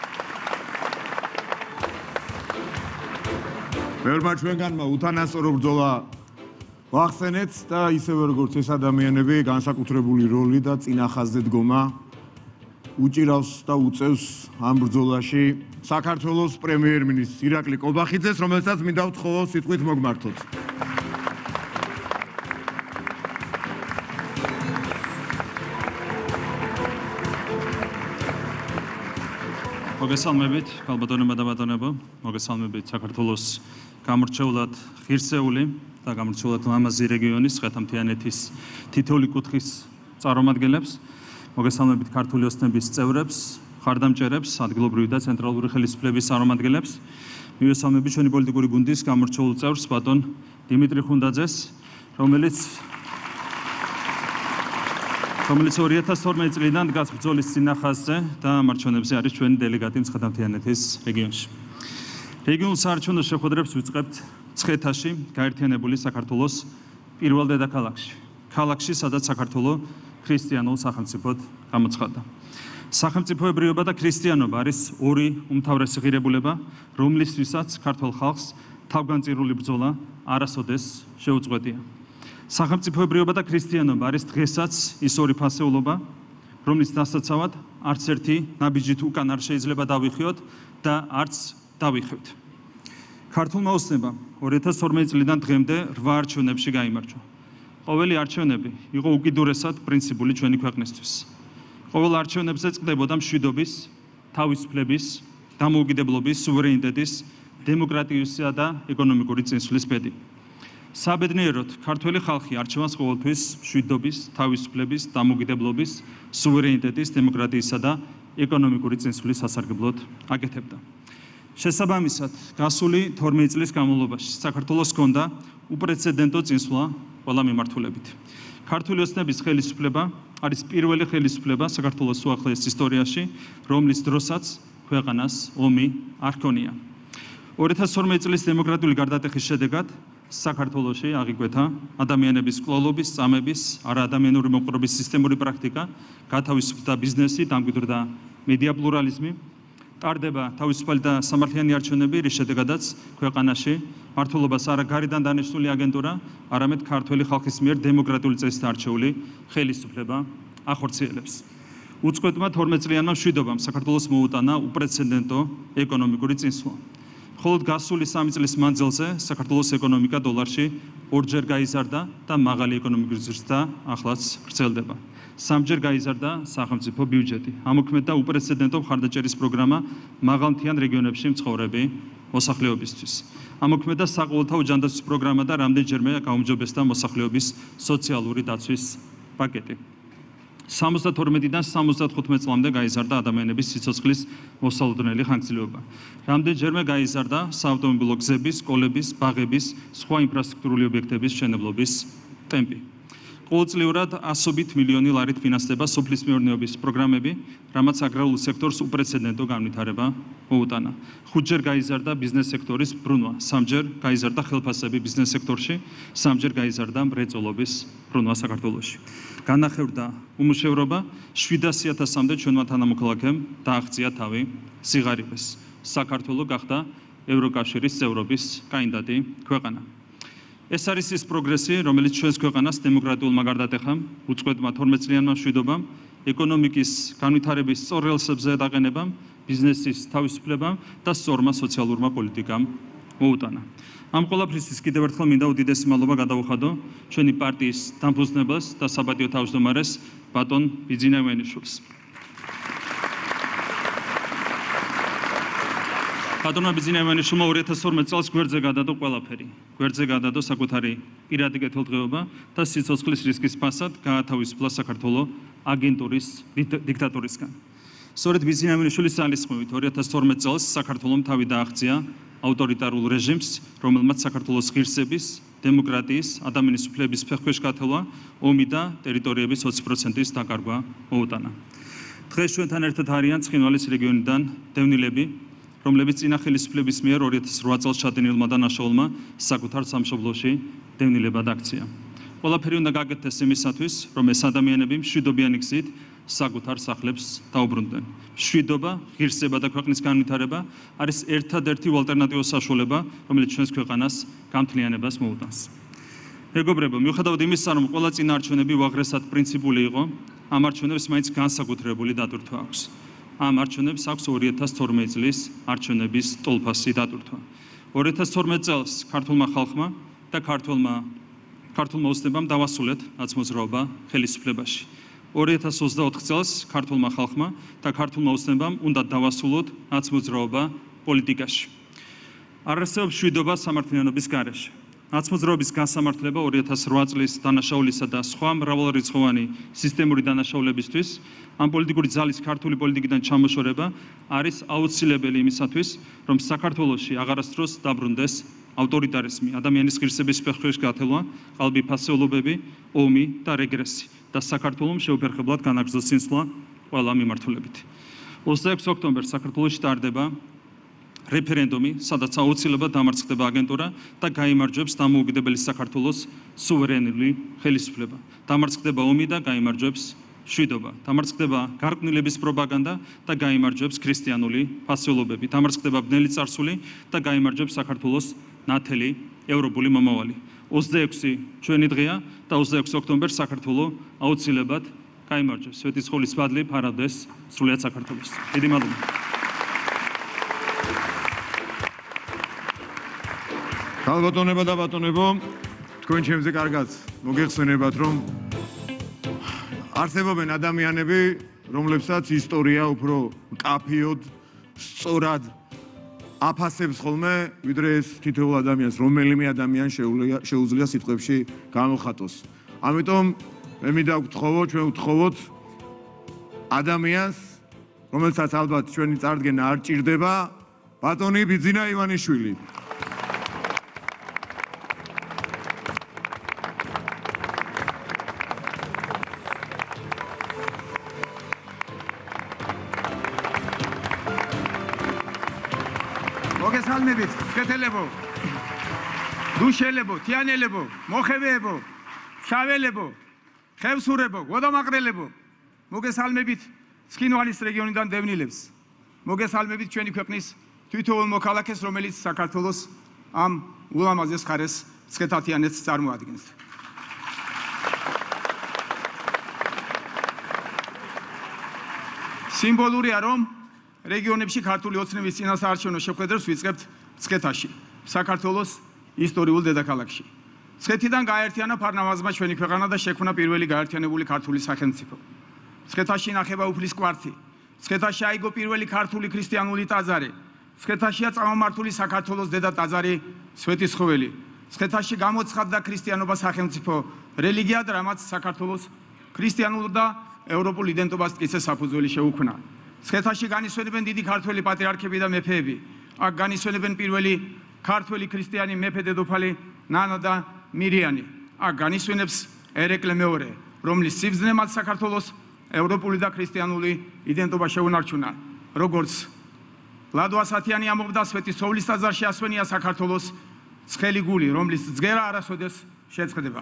ბევრმა ჩვენგანმა უთანასწორო ბრძოლა ვახსენეთ და ისევე როგორც ეს ადამიანები განსაკუთრებული როლი და წინახაზზე დგომა უჭირავს და უწევს ამ ბრძოლაში საქართველოს პრემიერ-მინისტრს ირაკლი კობახიძეს, რომელსაც მინდა ვთხოვო სიტყვით მოგმართოთ. მოგესალმებით, ქალბატონებო და ბატონებო, მოგესალმებით საქართველოს გამორჩეულად ღირსეული და გამორჩეულად ლამაზი რეგიონის ხეთამთიანეთის თითოეული კუთხის წარმომადგენლებს, მოგესალმებით ქართული ოცნების წევრებს, ხარდამჭერებს, ადგილობრივი და ცენტრალური ხელისუფლების წარმომადგენლებს, მივესალმებით ჩვენი პოლიტიკური გუნდის გამორჩეულ წევრს ბატონ დიმიტრი ხუნდაძეს, რომელიც რომელიც ორი ათას თორმეტი წლიდან დგას ბრძოლის წინახაზზე და მარჩვენებზე არის ჩვენი დელეგატი მცხეთა-მთიანეთის რეგიონში. რეგიონულ საარჩევნო შეხვედრებს ვიწყებთ მცხეთაში, გაერთიანებული საქართველოს პირველ დედაქალაქში. ქალაქში, სადაც საქართველო ქრისტიანულ სახელმწიფოდ გამოცხადდა. სახელმწიფოებრიობა და ქრისტიანობა არის ორი უმთავრესი ღირებულება, რომლისთვისაც ქართულ ხალხს თავგანწირული ბრძოლა არასოდეს შეუწყვეტია. სახელმწიფოებრიობა და ქრისტიანობა არის დღესაც ის ორი ფასეულობა, რომლის დასაცავად არც ერთი ნაბიჯით უკან არ შეიძლება დავიხიოთ და არც დავიხევთ. ქართულმა ოცნებამ ორი ათას თორმეტი წლიდან დღემდე რვა არჩევნებში გაიმარჯვა. ყოველი არჩევნები იყო უკიდურესად პრინციპული ჩვენი ქვეყნისთვის. ყოველ არჩევნებზე წყდებოდა მშვიდობის, თავისუფლების, დამოუკიდებლობის, სუვერენიტეტის, დემოკრატიისა და ეკონომიკური წინსვლის ბედი. საბედნიეროდ, ქართველი ხალხი არჩევანს ყოველთვის მშვიდობის, თავისუფლების, დამოუკიდებლობის, სუვერენიტეტის, დემოკრატიისა და ეკონომიკური წინსვლის სასარგებლოდ აკეთებდა. შესაბამისად, გასული თორმეტი წლის განმავლობაში საქართველოს ჰქონდა უპრეცედენტო წინსვლა ყველა მიმართულებით. ქართული ოცნების ხელისუფლება არის პირველი ხელისუფლება საქართველოს უახლოეს ისტორიაში, რომლის დროსაც ქვეყანას ომი არ ჰქონია. ორი ათას თორმეტი წლის დემოკრატიული გარდატეხის შედეგად საქართველოში აღიკვეთა ადამიანების კვლავობის, წამების, არაადამიანური მოყრობის სისტემური პრაქტიკა, გათავისუფლდა ბიზნესი, დამკვიდრდა მედია პლურალიზმი, ტარდება თავისუფალი და სამართლიანი არჩევნები, რის შედეგადაც ქვეყანაში მმართველობას არა გარედან დანიშნული აგენტურა, არამედ ქართველი ხალხის მიერ დემოკრატიული წესით არჩეული ხელისუფლება ახორციელებს. უწყვეტმა თორმეტ წლიანმა მშვიდობამ საქართველოს მოუტანა უპრეცედენტო ეკონომიკური წინსვლა. მხოლოდ გასული სამი წლის მანძილზე საქართველოს ეკონომიკა დოლარში ორჯერ გაიზარდა და მაღალი ეკონომიკური ზრდა ახლაც ვრცელდება. სამჯერ გაიზარდა სახელმწიფო ბიუჯეტი. ამოქმედდა უპრეცედენტო მხარდაჭერის პროგრამა მაღალმთიან რეგიონებში მცხოვრები მოსახლეობისთვის. ამოქმედდა საყოველთაო ჯანდაცვის პროგრამა და რამდენჯერმე გაუმჯობესდა მოსახლეობის სოციალური დაცვის პაკეტი. სამოცდათორმეტიდან სამოცდათხუთმეტ წლამდე გაიზარდა ადამიანების სიცოცხლის მოსალოდნელი ხანგრძლივობა. რამდენჯერმე გაიზარდა საავტომობილო გზების, სკოლების, ბაღების, სხვა ინფრასტრუქტურული ობიექტების მშენებლობის ტემპი. ყოველწლიურად ასობით მილიონი ლარით ფინანსდება სოფლის მეურნეობის პროგრამები, რამაც აგრარულ სექტორს უპრეცედენტო განვითარება მოუტანა. ხუთჯერ გაიზარდა ბიზნეს სექტორის ბრუნვა, სამჯერ გაიზარდა ხელფასები ბიზნეს სექტორში, სამჯერ გაიზარდა მრეწველობის ბრუნვა საქართველოში. განახევრდა უმუშევრობა, შვიდასი ათასამდე ჩვენმა თანამოქალაქემ დააღწია თავი სიღარიბეს. საქართველო გახდა ევროკავშირის წევრობის კანდიდატი ქვეყანა. ეს არის ის პროგრესი, რომელიც ჩვენს ქვეყანას დემოკრატიულ მაგარდატეხამ, უწყვეტმა თორმეტ წლიანმა მშვიდობამ, ეკონომიკის განვითარების სწორ რელსებზე დაყენებამ, ბიზნესის თავისუფლებამ და სწორმა სოციალურმა პოლიტიკამ მოუტანა. ამ ყველაფრისთვის კიდევ ერთხელ მინდა უდიდესი მადლობა გადავუხადო ჩვენი პარტიის დამფუძნებელს და საპატიო თავმჯდომარეს ბატონ ბიძინა ივანიშვილს. ბატონმა ბიძინა ივანიშვილმა ორი ათას ორმეტ წელს გვერდზე გადადო ყველაფერი. გვერდზე გადადო საკუთარი პირადი კეთილდღეობა და სიცოცხლის რისკის ფასად გაათავისუფლა საქართველოს აგენტურის დიქტატურისგან. სწორედ ბიძინა ივანიშვილის ძალისხმევით ორი ათას თორმეტ წელს საქართველოს თავი დააღწია ავტორიტარულ რეჟიმს, რომელმაც საქართველოს ღირსების, დემოკრატიის, ადამიანის უფლებების ფეხქვეშ გათვლა, ომი და ტერიტორიების ოცი პროცენტის დაკარგვა მოუტანა. დღეს ჩვენთან ერთად არიან ცხინვალის რეგიონიდან დევნილები, რომლებიც წინა ხელისუფლების მიერ ორი ათას რვა წელს ჩადენილმა დანაშაულმა საკუთარ სამშობლოში დევნილებად აქცია. ყველაფერი უნდა გაკეთდეს იმისათვის, რომ ეს ადამიანები მშვიდობიანი გზით საკუთარ სახლებს დაუბრუნდნენ. მშვიდობა, ღირსება და ქვეყნის განვითარება არის ერთადერთი ალტერნატიული საშუალება, რომელიც ჩვენს ქვეყანას გამთლიანებას მოუტანს. მეგობრებო, მიუხედავად იმისა, რომ ყველა წინაარჩევნები უაღრესად პრინციპული იყო, ამ არჩევნებს მაინც განსაკუთრებული დატვირთვა აქვს. ამ არჩევნებს აქვს ორი ათას თორმეტ წლის არჩევნების ტოლფასი დატვირთვა. ორი ათას თორმეტ წელს ქართულმა ხალხმა და ქართველმა ქართულმა ოცნებამ დავასრულეთ ნაცმოძრაობა ხელისუფლებაში. ორი ათას ოცდაოთხ წელს ქართულმა ხალხმა და ქართულმა ოცნებამ უნდა დავასრულოთ ნაცმოძრაობა პოლიტიკაში. არ არსებობს მშვიდობა სამართლიანობის გარეშე. ნაცმოძრაობის გასამართლება ორი ათას რვა წლის დანაშაულისა და სხვა მრავალრიცხოვანი სისტემური დანაშაულებისთვის, ამ პოლიტიკური ძალის ქართული პოლიტიკიდან ჩამოშორება არის აუცილებელი იმისათვის, რომ საქართველოში აღარასდროს დაბრუნდეს ავტორიტარიზმი, ადამიანის ღირსების ფეხქვეშ გათვლა, ყალბი ფასეულობები, ომი და რეგრესი და საქართველოს შეუფერხებლად განაგრძოს წინსვლა ყველა მიმართულებით. ოცდაექვსი ოქტომბერს საქართველოში ტარდება რეფერენდუმი, სადაც აუცილებლად დამარცხდება აგენტურა და გაიმარჯვებს დამოუკიდებელი საქართველოს სუვერენული ხელისუფლება. დამარცხდება ომი და გაიმარჯვებს მშვიდობა. დამარცხდება გარყვნილების პროპაგანდა და გაიმარჯვებს ქრისტიანული ფასეულობები. დამარცხდება ბნელი წარსული და გაიმარჯვებს საქართველოს ნათელი ევროპული მომავალი. ოცდაექვსი ჩვენი დღეა და ოცდაექვსი ოქტომბერს საქართველოს აუცილებლად გაიმარჯვებს. სვეტიცხოვლის ბადლი ფარავდეს სრულიად საქართველოს. დიდი მადლობა. ქალბატონებო და ბატონებო, თქვენ ჩემზე კარგად მოგეხსენებათ, რომ არსებობენ ადამიანები, რომლებსაც ისტორია უფრო მკაფიოდ, სწორად აფასებს ხოლმე, ვიდრე ეს თითოეულ ადამიანს, რომელიმე ადამიანს შეუძლია სიტყვებში გამოხატოს. ამიტომ მე მინდა ვგთხოვოთ, ჩვენ ვგთხოვოთ ადამიანს, რომელსაც ალბათ ჩვენი წარდგენა არ ჭირდება, ბატონი ბიძინა ივანიშვილი. მოგესალმებით, კეთილებო, დუშელებო, თიანელებო, მოხევეებო, შაველებო, ხევსურებო, გოდამაყრელებო, მოგესალმებით ცხინვალის რეგიონიდან დევნილებს. მოგესალმებით ჩვენი ქვეყნის თითოეულ მოქალაქეს, რომელიც საქართველოს ამ ულამაზეს ხარეს ცხეთათიანეთს წარმოადგენს. სიმბოლურია, რომ რეგიონებში ქართული ოცნების წინასაარჩევნო შეხვედრებს ვიწყებთ მცხეთაში, საქართველოს ისტორიულ დედაქალაქში. მცხეთიდან გააერთიანა ფარნავაზმა ჩვენი ქვეყანა და შექმნა პირველი გაერთიანებული ქართული სახელმწიფო. მცხეთაში ინახება უფლის კვართი, მცხეთაში აიგო პირველი ქართული ქრისტიანული ტაძარი, მცხეთაშია წარმომართული საქართველოს დედა ტაძარი სვეტიცხოველი. მცხეთაში გამოცხადდა ქრისტიანობა სახელმწიფო რელიგიად, რამაც საქართველოს ქრისტიანულ და ევროპულ იდენტობას მტკიცე საფუძველი შეუქმნა. მცხეთაში განისვენებენ დიდი ქართველი პატრიარქები და მეფეები. აქ განისვენებენ პირველი ქართველი ქრისტიანი მეფე დედოფალი ნანა და მირიანი. აქ განისვენებს ერეკლე მეორე, რომლის სიბრძნე მათ საქართველოს ევროპული და ქრისტიანული იდენტობა შეუნარჩუნა. როგორც ლადო ასათიანი ამბობდა, სვეტიცხოვლის ტაძარში ასვენია საქართველოს ცხელი გული, რომლის ძგერა არასოდეს შეწყდება.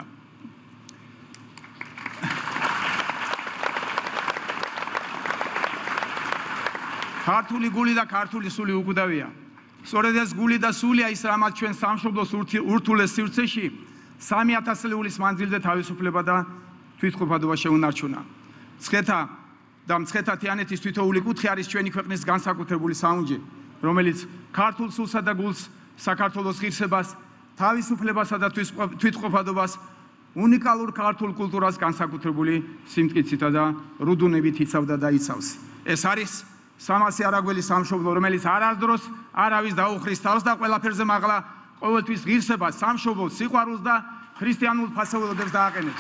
ქართული გული და ქართული სული უკვდავია. სწორედ ეს გული და სულია ის, რამაც ჩვენ სამშობლოს ურთულეს სივრცეში სამი ათასლეულის მანძილზე თავისუფლება და თვითყოფადობა შეუნარჩუნა. მცხეთა და მცხეთათიანეთის თითოეული კუთხე არის ჩვენი ქვეყნის განსაკუთრებული საუნჯი, რომელიც ქართულ სულსა და გულს საქართველოს ღირსებას, თავისუფლებასა და თვითყოფადობას, უნიკალურ ქართულ კულტურას განსაკუთრებული სიმტკიცითა და რუდუნებით იცავდა და იცავს. ეს არის სამასი არაგველი სამშობლო, რომელიც არასდროს არავის დაუხრის თავს და ყველაფერზე მაღლა ყოველთვის ღირსებას, სამშობლოს, სიყვარულს და ქრისტიანულ ფასეულობებს დააყენებს.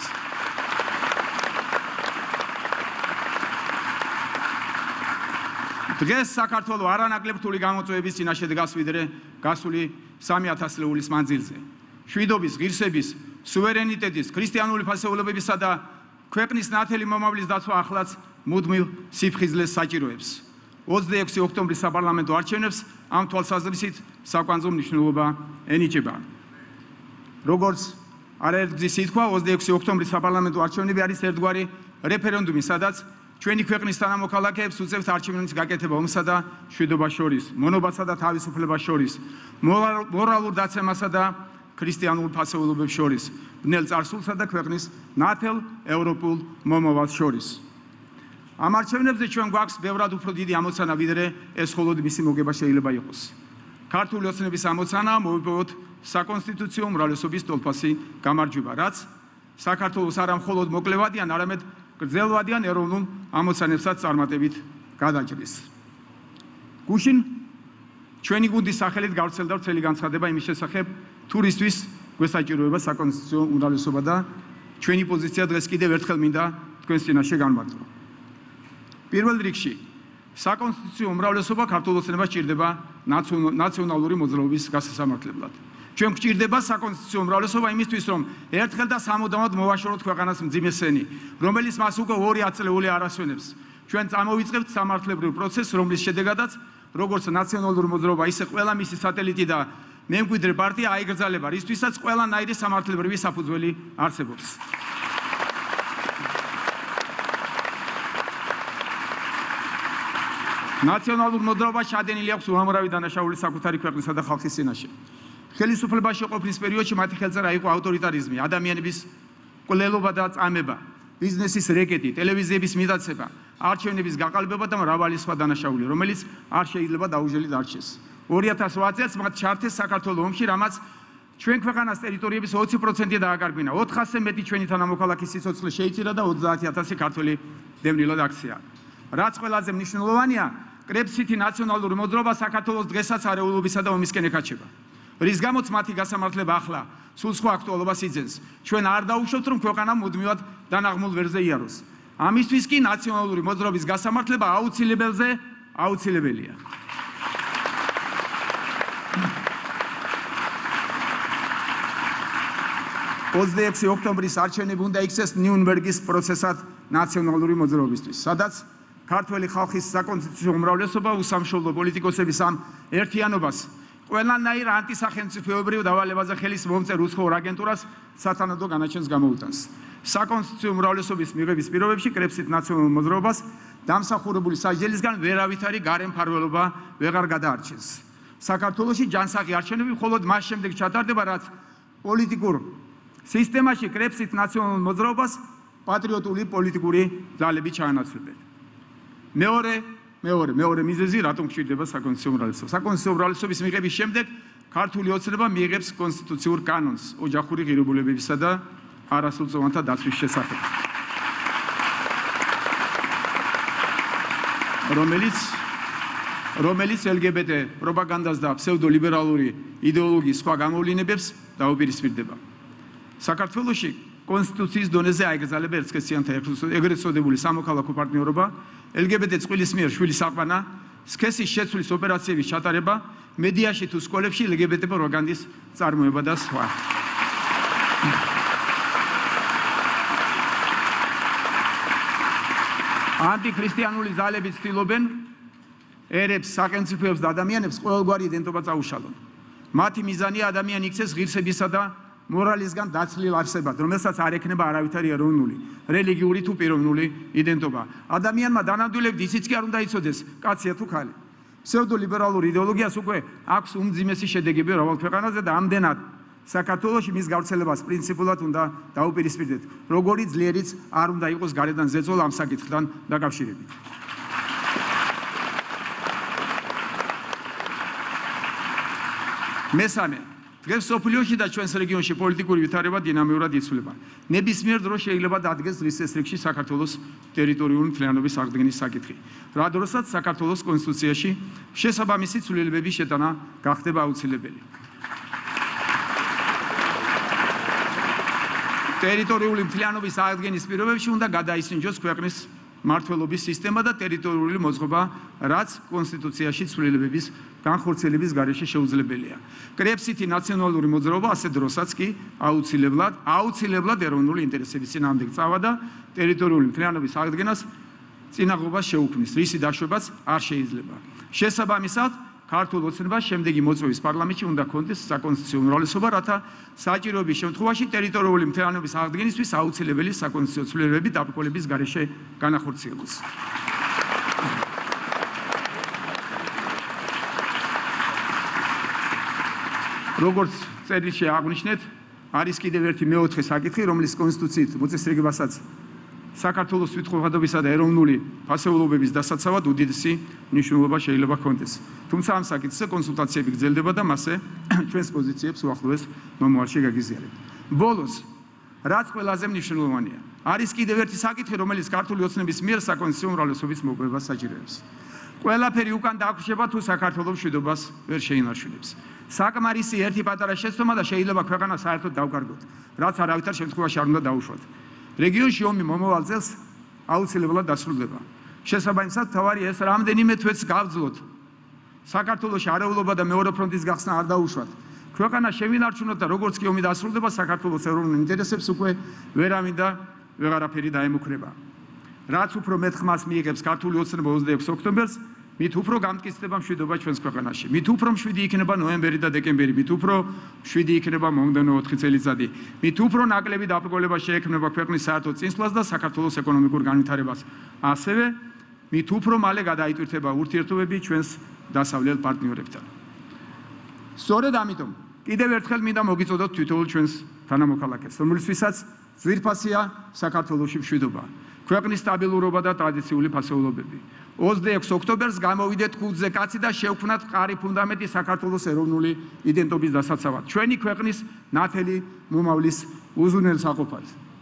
დღეს საქართველო არანაკლებ რთული გამოწვევების წინაშე დგას ვიდრე გასული სამი ათასლეულის მანძილზე. შვიდობის, ღირსების, სუვერენიტეტის, ქრისტიანული ფასეულობებისა და ქვეყნის ნათელი მომავლის დაცვა ახლაც მუდმივ სიფხიზლეს საჭიროებს. ოცდაექვსი ოქტომბრის საპარლამენტო არჩევნებს ამ თვალსაზრისით საკვანძო მნიშვნელობა ენიჭება. როგორც არაერთგზის ითქვა, ოცდაექვსი ოქტომბრის საპარლამენტო არჩევნები არის ერთგვარი რეფერენდუმი, სადაც ჩვენი ქვეყნის თანამოქალაქეებს უწევთ არჩევნების გაკეთება ომსა და მშვიდობას შორის, მონობასა და თავისუფლებას შორის, მორალურ დაცემასა და ქრისტიანულ ფასეულობებს შორის, ბნელ წარსულსა და ქვეყნის ნათელ ევროპულ მომავალს შორის. ამ არჩევნებზე ჩვენ გვაქვს ბევრად უფრო დიდი ამოცანა, ვიდრე ეს მხოლოდ მისი მოგება შეიძლება იყოს. ქართული ოცნების ამოცანა მოვიპოვოთ საკონსტიტუციო უმრავლესობის თვალსაზრისი გამარჯვება, რაც საქართველოს არა მხოლოდ მოკლევადიან, არამედ გრძელვადიან ეროვნულ ამოცანებსაც წარმატებით გადაჭრის. გუშინ ჩვენი გუნდის სახელით გავრცელდა ვრცელი განცხადება იმის შესახებ, თუ რისთვის გვესაჭიროება საკონსტიტუციო უმრავლესობა და ჩვენი პოზიცია დღეს კიდევ ერთხელ მინდა თქვენს წინაშე განმარტო. პირველ რიგში, საკონსტიტუციო უმრავლესობა ქართულ ოცნებას ჭირდება ნაციონალური მოძრაობის გასასამართლებლად. ჩვენ გვჭირდება საკონსტიტუციო უმრავლესობა იმისთვის, რომ ერთხელ და სამუდამოდ მოვაშოროთ ქვეყანას მძიმე სენი, რომელიც მას უკვე ორი ათწლეული არ ასვენებს. ჩვენ წამოვიწყებთ სამართლებრივ პროცესს, რომლის შედეგადაც, როგორც ნაციონალური მოძრაობა, ისე ყველა მისი სატელიტი და მემკვიდრე პარტია აიგრძალება, რისთვისაც ყველანაირი სამართლებრივი საფუძველი არსებობს. ნაციონალურ მოძრაობას ჩადენილი აქვს უამრავი დანაშაული საკუთარი ქვეყნისა და ხალხის წინაშე. ხელისუფლებაში ყოფნის პერიოდში მათი ხელწერა იყო ავტორიტარიზმი, ადამიანების მკვლელობა და წამება, ბიზნესის რეკეტი, ტელევიზიების მიტაცება, არჩევნების გაყალბება და მრავალი სხვა დანაშაული, რომელიც არ შეიძლება დაუჟელი დარჩეს. ორი ათას ოთხ წელს მათ ჩართეს საქართველოს ომში, რამაც ჩვენ ქვეყანას ტერიტორიების ოცი პროცენტი დააკარგვინა. ოთხასზე მეტი ჩვენი თანამოქალაქის სიცოცხლე შეიწირა და ოცდაათი ათასი ქართველი დევნილად აქცია. რაც ყველაზე მნიშვნელოვანია, კრებსითი ნაციონალური მოძრაობა საქართველოს დღესაც არეულობისა და ომისკენ ეკაჩება. რის გამოც მათი გასამართლება ახლა სულ სხვა აქტუალობას იძენს. ჩვენ არ დაუშვებთ, რომ ქვეყანა მუდმივად დანაღმულ ვერზე იაროს. ამისთვის კი ნაციონალური მოძრაობის გასამართლება აუცილებელზე აუცილებელია. ოცდაექვსი ოქტომბრის არჩევნები უნდა იქცეს ნიუნბერგის პროცესად ნაციონალური მოძრაობისთვის, სადაც ქართველი ხალხის საკონსტიტუციო უმრავლესობა უსამშობლო პოლიტიკოსების ამ ერთიანობას ყველანაირ ანტისახელმწიფოებრივ დავალებაზე ხელის მომწერ უცხოურ აგენტურას სათანადო განაჩენს გამოუტანს. საკონსტიტუციო უმრავლესობის მიღების პირობებში კრებსით ნაციონალურ მოძრაობას დამსახურებული სასჯელისგან ვერავითარი გარემფარველობა ვეღარ გადაარჩენს. საქართველოში ჯანსაღი არჩევნები მხოლოდ მას შემდეგ ჩატარდება, რაც პოლიტიკურ სისტემაში კრებსით ნაციონალურ მოძრაობას პატრიოტული პოლიტიკური ძალები ჩაანაცვლებენ. მეორე მეორე მეორე მიზეზი რატომ გვჭირდება საკონსტიტუციო უმრავლესობა? საკონსტიტუციო უმრავლესობის მიღების შემდეგ ქართული ოცნება მიიღებს კონსტიტუციურ კანონს ოჯახური ღირებულებებისა და არასრულწლოვანთა დაცვის შესახებ, რომელიც რომელიც ელგებეტე პროპაგანდას და ფსევდოლიბერალური იდეოლოგიის სხვა გამოვლინებებს დაუპირისპირდება. საქართველოში კონსტიტუციის დონეზე აიგრძალება ერთსქესიანთა ეგრეთ წოდებული სამოქალაქო პარტნიორობა, ელგებეტე წყვილის მიერ შვილის აყვანა, სქესის შეცვლის ოპერაციების ჩატარება, მედიაში თუ სკოლებში ელგებეტე პროპაგანდის წარმოება და სხვა. ანტიქრისტიანული ძალები ცდილობენ ერებს, სახელმწიფოებს და ადამიანებს ყოველგვარი იდენტობა წაუშალონ. მათი მიზანია ადამიანი იქცეს ღირსებისა და მორალისგან დაცლილ არსებად, რომელსაც არ ექნება არავითარი ეროვნული, რელიგიური თუ პიროვნული იდენტობა. ადამიანმა დანამდვილებით ისიც კი არ უნდა იცოდეს, კაცია თუ ქალი. ფსევდოლიბერალურ იდეოლოგიას უკვე აქვს უმძიმესი შედეგები მრავალ ქვეყანაზე და ამდენად საქართველოში მის გავრცელებას პრინციპულად უნდა დაუპირისპირდეთ, როგორი ძლიერიც არ უნდა იყოს გარედან ზეწოლა ამ საკითხთან დაკავშირებით. მესამე დღეს სოფლიოში და ჩვენს რეგიონში პოლიტიკური ვითარება დინამიურად იცვლება. ნებისმიერ დროს შეიძლება დადგეს დღის წესრიგში საქართველოს ტერიტორიული მთლიანობის აღდგენის საკითხი. რა დროსაც საქართველოს კონსტიტუციაში შესაბამისი ცვლილებების შეტანა გახდება აუცილებელი. ტერიტორიული მთლიანობის აღდგენის პირობებში უნდა გადაისინჯოს ქვეყნის მართლობის სისტემა და ტერიტორიული მოძღვრება, რაც კონსტიტუციაში ცვლილებების განხორციელების გარეშე შეუძლებელია. კრებსითი ნაციონალური მოძრაობა ასე დროსაც კი აუცილებლად, აუცილებლად ეროვნული ინტერესების წინააღმდეგ წავა და ტერიტორიული მთლიანობის აღდგენას წინაღობას შეუქმნის, რისი დაშვებაც არ შეიძლება. შესაბამისად, ქართულ ოცნებას შემდეგი მოწვევის პარლამენტში უნდა ქონდეს საკონსტიტუციო უმრავლესობა, რათა საჭიროების შემთხვევაში ტერიტორიული მთლიანობის აღდგენისთვის აუცილებელი საკონსტიტუციო ცვლილებები დაბრკოლების გარეშე განახორციელოს. როგორც წერილში აღნიშნეთ, არის კიდევ ერთი მეოთხე საკითხი, რომლის კონსტიტუციით მოწესრიგებასაც საქართველოს თვითმყოფადობისა და ეროვნული ფასეულობების დასაცავად უდიდესი მნიშვნელობა შეიძლება ჰქონდეს. თუმცა ამ საკითხზე კონსულტაციები გრძელდება და მასზე ჩვენს პოზიციებს უახლოეს მომავალში გაგიზიარებთ. ბოლოს, რაც ყველაზე მნიშვნელოვანია, არის კიდევ ერთი საკითხი, რომელიც ქართული ოცნების მიერ საკონსტიტუციო უმრავლესობის მოპოვებას საჭიროებს. ყველაფერი უკან დააქვეშება თუ საქართველოს მშვიდობას ვერ შეინარჩუნებს. საკმარისი ერთი პატარა შეცდომა და შეიძლება ქვეყანა საერთოდ დავკარგოთ, რაც არავითარ შემთხვევაში არ უნდა დაუშვათ. რეგიონში ომი მომავალ წელს აუცილებლად დასრულდება. შესაბამისად, თავარი ეს რამდენიმე თვეც გავძლოთ. საქართველოში არეულობა და მეორე ფრონტის გახსნა არ დაუშვათ. ქვეყანა შევინარჩუნოთ და როგორც კი ომი დასრულდება, საქართველოს ეროვნულ ინტერესებს უკვე ვერავინ და ვეღარაფერი დაემუქრება. რაც უფრო მეტ ხმას მიიღებს ქართული ოცნება ოცდაექვსი ოქტომბერს, მით უფრო გამტკიცდება მშვიდობა ჩვენს ქვეყანაში. მით უფრო მშვიდი იქნება ნოემბერი და დეკემბერი, მით უფრო მშვიდი იქნება მომდევნო ოთხი წელიწადი. მით უფრო ნაკლები დაბრკოლება შეექმნება ქვეყნის საერთო წინსვლას და საქართველოს ეკონომიკურ განვითარებას. ასევე მით უფრო მალე გადაიტვირთება ურთიერთობები ჩვენს დასავლელ პარტნიორებთან. სწორედ ამიტომ კიდევ ერთხელ მინდა მოგიწოდოთ თითოეულ ჩვენს თანამოქალაქეს, რომლისთვისაც ძვირფასია საქართველოში მშვიდობა, ქვეყნის სტაბილურობა და ტრადიციული ფასეულობები. ოცდაექვსი ოქტომბერს გამოვიდეთ ქუდზე კაცი და შევქმნათ მყარი ფუნდამენტი საქართველოს ეროვნული იდენტობის დასაცავად, ჩვენი ქვეყნის ნათელი მომავლის უზრუნველსაყოფად.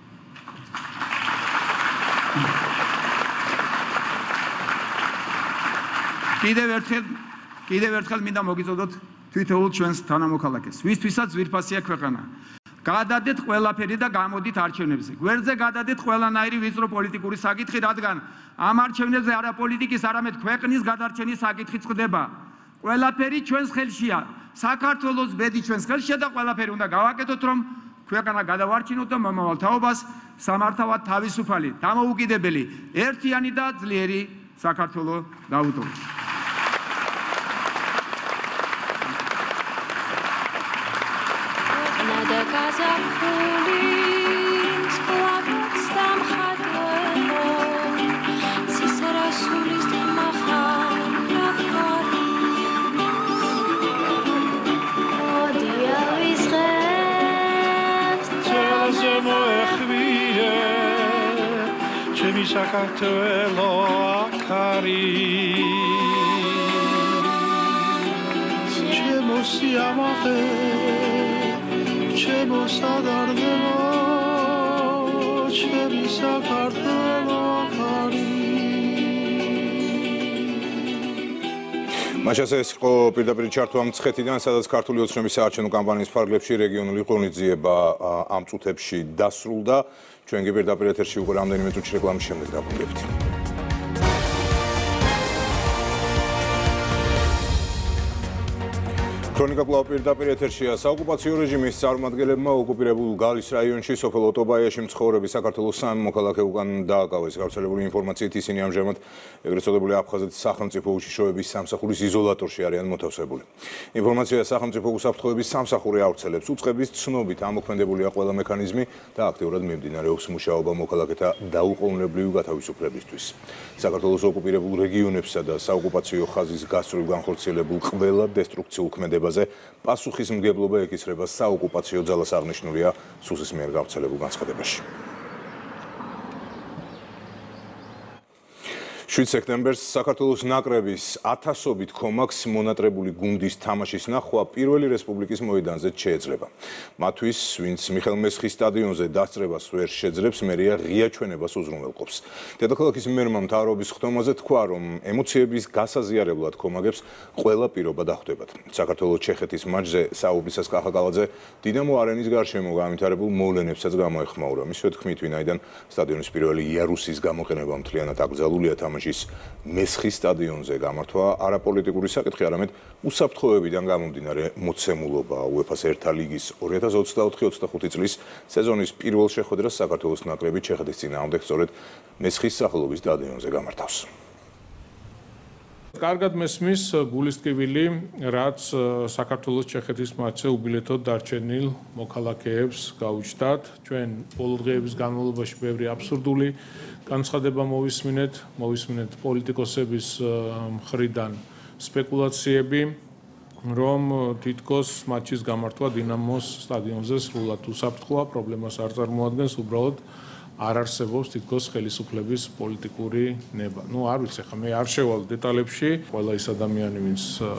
კიდევ ერთხელ კიდევ ერთხელ მინდა მოგიწოდოთ თითოეულ ჩვენს თანამოქალაქეს, ვისთვისაც ძვირფასია ქვეყანა. გადადეთ ყველაფერი და გამოდით არჩევნებზე. გვერდზე გადადეთ ყველანაირი ვიწრო პოლიტიკური საკითხი, რადგან ამ არჩევნებზე არა პოლიტიკის, არამედ ქვეყნის გადარჩენის საკითხი წყდება. ყველაფერი ჩვენს ხელშია. საქართველოს ბედი ჩვენს ხელშია და ყველაფერი უნდა გავაკეთოთ, რომ ქვეყანა გადავარჩინოთ და მომავალ თაობას სამართავად თავისუფალი, დამოუკიდებელი, ერთიანი და ძლიერი საქართველო დავუტოვოთ. საქართველო აქარი ჩემო სიამაყე ჩემო სადარდნელო ჩემი საქართველო აქარი. მაშას ეს იყო პირდაპირ ჩართვა ამ მცხეთიდან, სადაც ქართული ოცნების საარჩევნო კამპანიის ფარგლებში რეგიონული ღონისძიება ამ წუთებში დასრულდა. ჩვენ კი პირდაპირ ეთერში უკვე რამდენიმე წუთში რეკლამის შემდეგ დაბრუნდებთ. ქრონიკა კვლავ პირდაპირ ეთერშია. საოკუპაციო რეჟიმის წარმომადგენლებმა ოკუპირებულ გალის რაიონში სოფელ ოტობაიაში მცხოვრები საქართველოს სამი მოქალაქე უკან დააკავეს. გავრცელებული ინფორმაციით ისინი ამჟამად ეგრეთ წოდებული აფხაზეთის სახელმწიფო უშიშროების სამსახურის იზოლატორში არიან მოთავსებული. ინფორმაცია სახელმწიფო უსაფრთხოების სამსახური ავრცელებს. უწყების ცნობით ამოქმედებულია ყველა მექანიზმი და აქტიურად მიმდინარეობს მუშაობა მოქალაქეთა დაუყოვნებლივი გათავისუფლებისთვის. საქართველოს ოკუპირებულ რეგიონებსა და საოკუპაციო ხაზის გასწვრივ განხორციელებულ ყველა დესტრუქციულ ქმედებაზე პასუხისმგებლობა ეკისრება საოკუპაციო ძალას, აღნიშნულია სუსის მიერ გავრცელებულ განცხადებაში. შვიდ სექტემბერს საქართველოს ნაკრების ათასობით კომაქს მონატრებული გუნდის თამაშის ნახვა პირველი რესპუბლიკის მოედანზე შეეძლება. მათთვის, ვინც მიხეილ მესხის სტადიონზე დასწრებას ვერ შეძლებს, მერია ღია ჩვენებას უზრუნველყოფს. დედაქალაქის მერმა მთავრობის ხდომაზე თქვა, რომ ემოციების გასაზიარებლად კომაგებს ყველა პირობა დახვდებათ. საქართველოს ჩეხეთის მატჩზე საუბრისას კახაკალაძე დინამო არენის გარშემო განვითარებულ მოვლენებსაც გამოეხმაურა. მისივე თქმით, ვინაიდან სტადიონის პირველი იარუსის გამოყენება მთლიანად აკრძალულია თამაშის მესხის სტადიონზე გამართვა არაპოლიტიკური საკითხი, არამედ უსაფრთხოებიდან გამომდინარე მოცემულობა. უეფა-ს ერთა ლიგის ორი ათას ოცდაოთხი ოცდახუთი წლის სეზონის პირველ შეხვედრას საქართველოს ნაკრები ჩეხეთის წინააღმდეგ სწორედ მესხის სახელობის სტადიონზე გამართავს. კარგად მესმის გულის ტკივილი, რაც საქართველოს ჩეხეთის მატჩზე უბილეთოდ დარჩენილ მოქალაქეებს გაუჩნდათ. ჩვენ ბოლო დღეების განმავლობაში ბევრი აბსურდული განცხადება მოვისმინეთ, მოვისმინეთ პოლიტიკოსების მხრიდან სპეკულაციები, რომ თითქოს მატჩის გამართვა დინამოს სტადიონზე სრულად უსაფრთხოა, პრობლემას არ წარმოადგენს, უბრალოდ არ არსებობს თითქოს ხელისუფლების პოლიტიკური ნება. ნუ არ ვიცი, ხა მე არ შევალ დეტალებში, ყველა ის ადამიანი, ვინც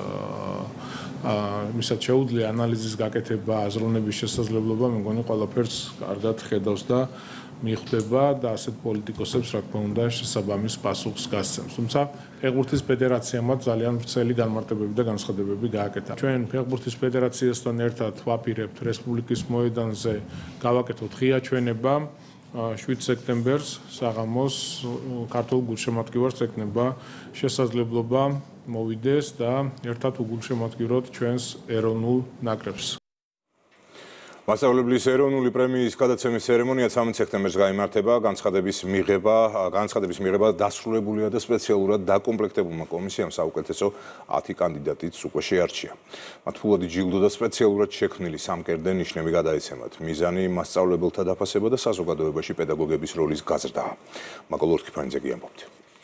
მისაც შეუძლია ანალიზის გაკეთება, აზროვნების შესაძლებლობა, მე მგონი ყველაფერს კარგად ხედავს და მიხვდება და ასეთ პოლიტიკოსებს, რა თქმა უნდა, შესაბამის პასუხს გასცემს. თუმცა ფეხბურთის ფედერაციამაც ძალიან ვრცელი განმარტებები და განცხადებები გააკეთა. ჩვენ ფეხბურთის ფედერაციასთან ერთად ვაპირებთ რესპუბლიკის მოედანზე გავაკეთოთ ღია ჩვენება. შვიდ სექტემბერს საღამოს ქართულ გულშემატკივარს ეკნება შესაძლებლობა მოვიდეს და ერთად უგულშემატკივროთ ჩვენს ეროვნულ ნაკრებს. მასწავლებლის ეროვნული პრემიის გადაცემის ცერემონია ცამეტ სექტემბერს გაიმართება. განცხადების მიღება, განცხადების მიღება დასრულებულია და სპეციალურად დაკომპლექტებულმა კომისიამ საუკეთესო ათი კანდიდატიც უკვე შეარჩია. მათ ფულადი ჯილდო და სპეციალურად შექმნილი სამკერდე ნიშნები გადაეცემათ. მიზანი მასწავლებელთა დაფასება და საზოგადოებაში პედაგოგების როლის გაზრდაა. მაკოლ ორქიფანიძე გიამბობთ.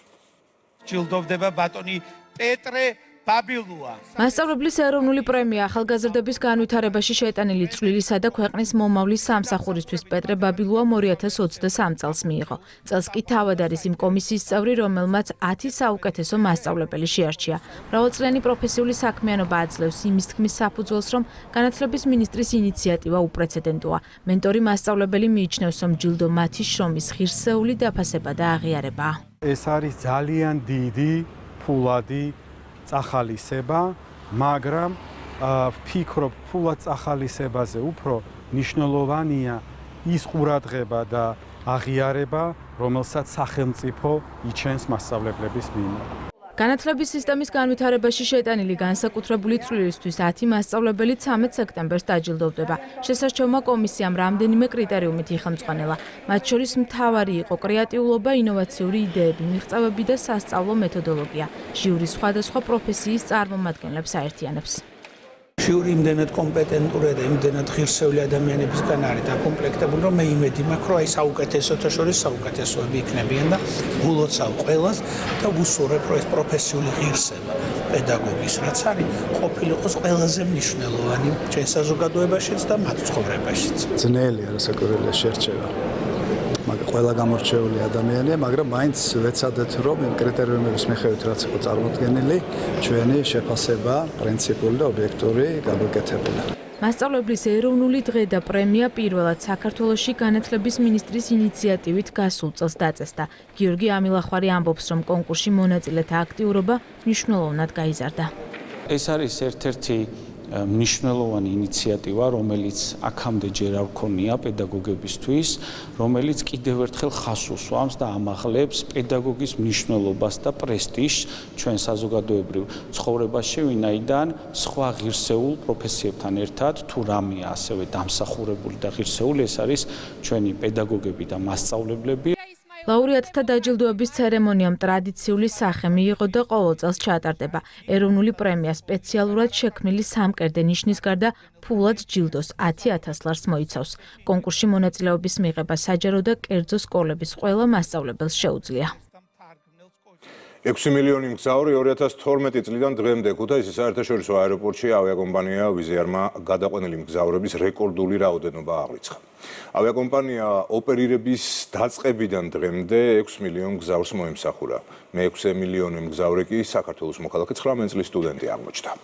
ჯილდოვდება ბატონი პეტრე ბაბილუა. მასწავლებლის ეროვნული პრემია ახალგაზრდების განვითარებაში შეტანილი წვლილისა და ქვეყნის მომავლის სამსახურისთვის პეტრე ბაბილუამ ორი ათას ოცდასამ წელს მიიღო. წელს კი თავად არის იმ კომისიის წევრი, რომელმაც ათი საუკეთესო მასწავლებელი შეარჩია. მრავალწლიანი პროფესიული საქმიანობა აძლევს იმის თქმის საფუძველს, რომ განათლების მინისტრის ინიციატივა უპრეცედენტოა. მენტორი მასწავლებელი მიიჩნევს, რომ ჯილდო მათი შრომის ღირსეული დაფასება და აღიარებაა. ეს არის ძალიან დიდი ფულადი წახალისება, მაგრამ ვფიქრობ, ფულად წახალისებაზე უფრო მნიშვნელოვანია ის ყურადღება და აღიარება, რომელსაც სახელმწიფო იჩენს მასწავლებლების მიმართ. განათლების სისტემის განვითარებაში შეტანილი განსაკუთრებული წვლილისთვის ათი მასწავლებელი ცამეტ სექტემბერს დაჯილდოვდება. შესარჩევმა კომისიამ რამდენიმე კრიტერიუმით იხელმძღვანელა. მათ შორის მთავარი იყო კრეატიულობა, ინოვაციური იდეები, მიღწევები და სასწავლო მეთოდოლოგია. ჟიური სხვადასხვა პროფესიის წარმომადგენლებს აერთიანებს. ჟიური იმდენად კომპეტენტური და იმდენად ღირსეული ადამიანებისგან არის დაკომპლექტებული, რომ მე იმედი მაქვს, რომ აი საუკეთესოთა შორის საუკეთესოები იქნებიან და გულოცავ ყველას და ვუსურვებ, რომ ეს პროფესიული ღირსება პედაგოგის, რაც არის, ყოფილიყოს ყველაზე მნიშვნელოვანი ჩვენ საზოგადოებაშიც და მათ ცხოვრებაშიც. ძნელი არასაკურველია შერჩევა. მაგრამ ყველა გამორჩეული ადამიანია, მაგრამ მაინც ვეცადეთ, რომ იმ კრიტერიუმების მიხედვით, რაც იყო წარმოდგენილი, ჩვენი შეფასება პრინციპული და ობიექტური გამოკეთებულა. მასწავლებლის ეროვნული დღე და პრემია პირველად საქართველოში განათლების მინისტრის ინიციატივით გასულ წელს დაწესდა. გიორგი ამილახვარი ამბობს, რომ კონკურსში მონაწილეთა აქტიურობა მნიშვნელოვნად გაიზარდა. ეს არის ერთ-ერთი მნიშვნელოვანი ინიციატივა, რომელიც აქამდე ჯერ არ ქონია პედაგოგებისთვის, რომელიც კიდევ ერთხელ ხაზს უსვამს და ამაღლებს პედაგოგის მნიშვნელობას და პრესტიჟს ჩვენ საზოგადოებრივ ცხოვრებაში, ვინაიდან სხვა ღირსეულ პროფესიებთან ერთად თუ რამეა ასევე დამსახურებული და ღირსეული, ეს არის ჩვენი პედაგოგები და მასწავლებლები. ლაურეატთა დაჯილდოების ცერემონიამ ტრადიციული სახე მიიღო და ყოველ წელს ჩატარდება. ეროვნული პრემია სპეციალურად შექმნილი სამკერდე ნიშნის გარდა ფულად ჯილდოს ათი ათას ლარს მოიცავს. კონკურსში მონაწილეობის მიღება საჯარო და კერძო სკოლების ყველა მასწავლებელს შეუძლია. ექვსი მილიონი მგზავრი ორი ათას თორმეტი წლიდან დღემდე ქუთაისის საერთაშორისო აეროპორტში ავიაკომპანია ვიზიარმა გადაყვანილი მგზავრების რეკორდული რაოდენობა აღრიცხა. ავიაკომპანია ოპერირების დაწყებიდან დღემდე ექვს მილიონ მგზავრს მოემსახურა. მეექვსე მილიონი მგზავრი კი საქართველოს მოქალაქე ცხრამეტი წლის სტუდენტი აღმოჩნდა.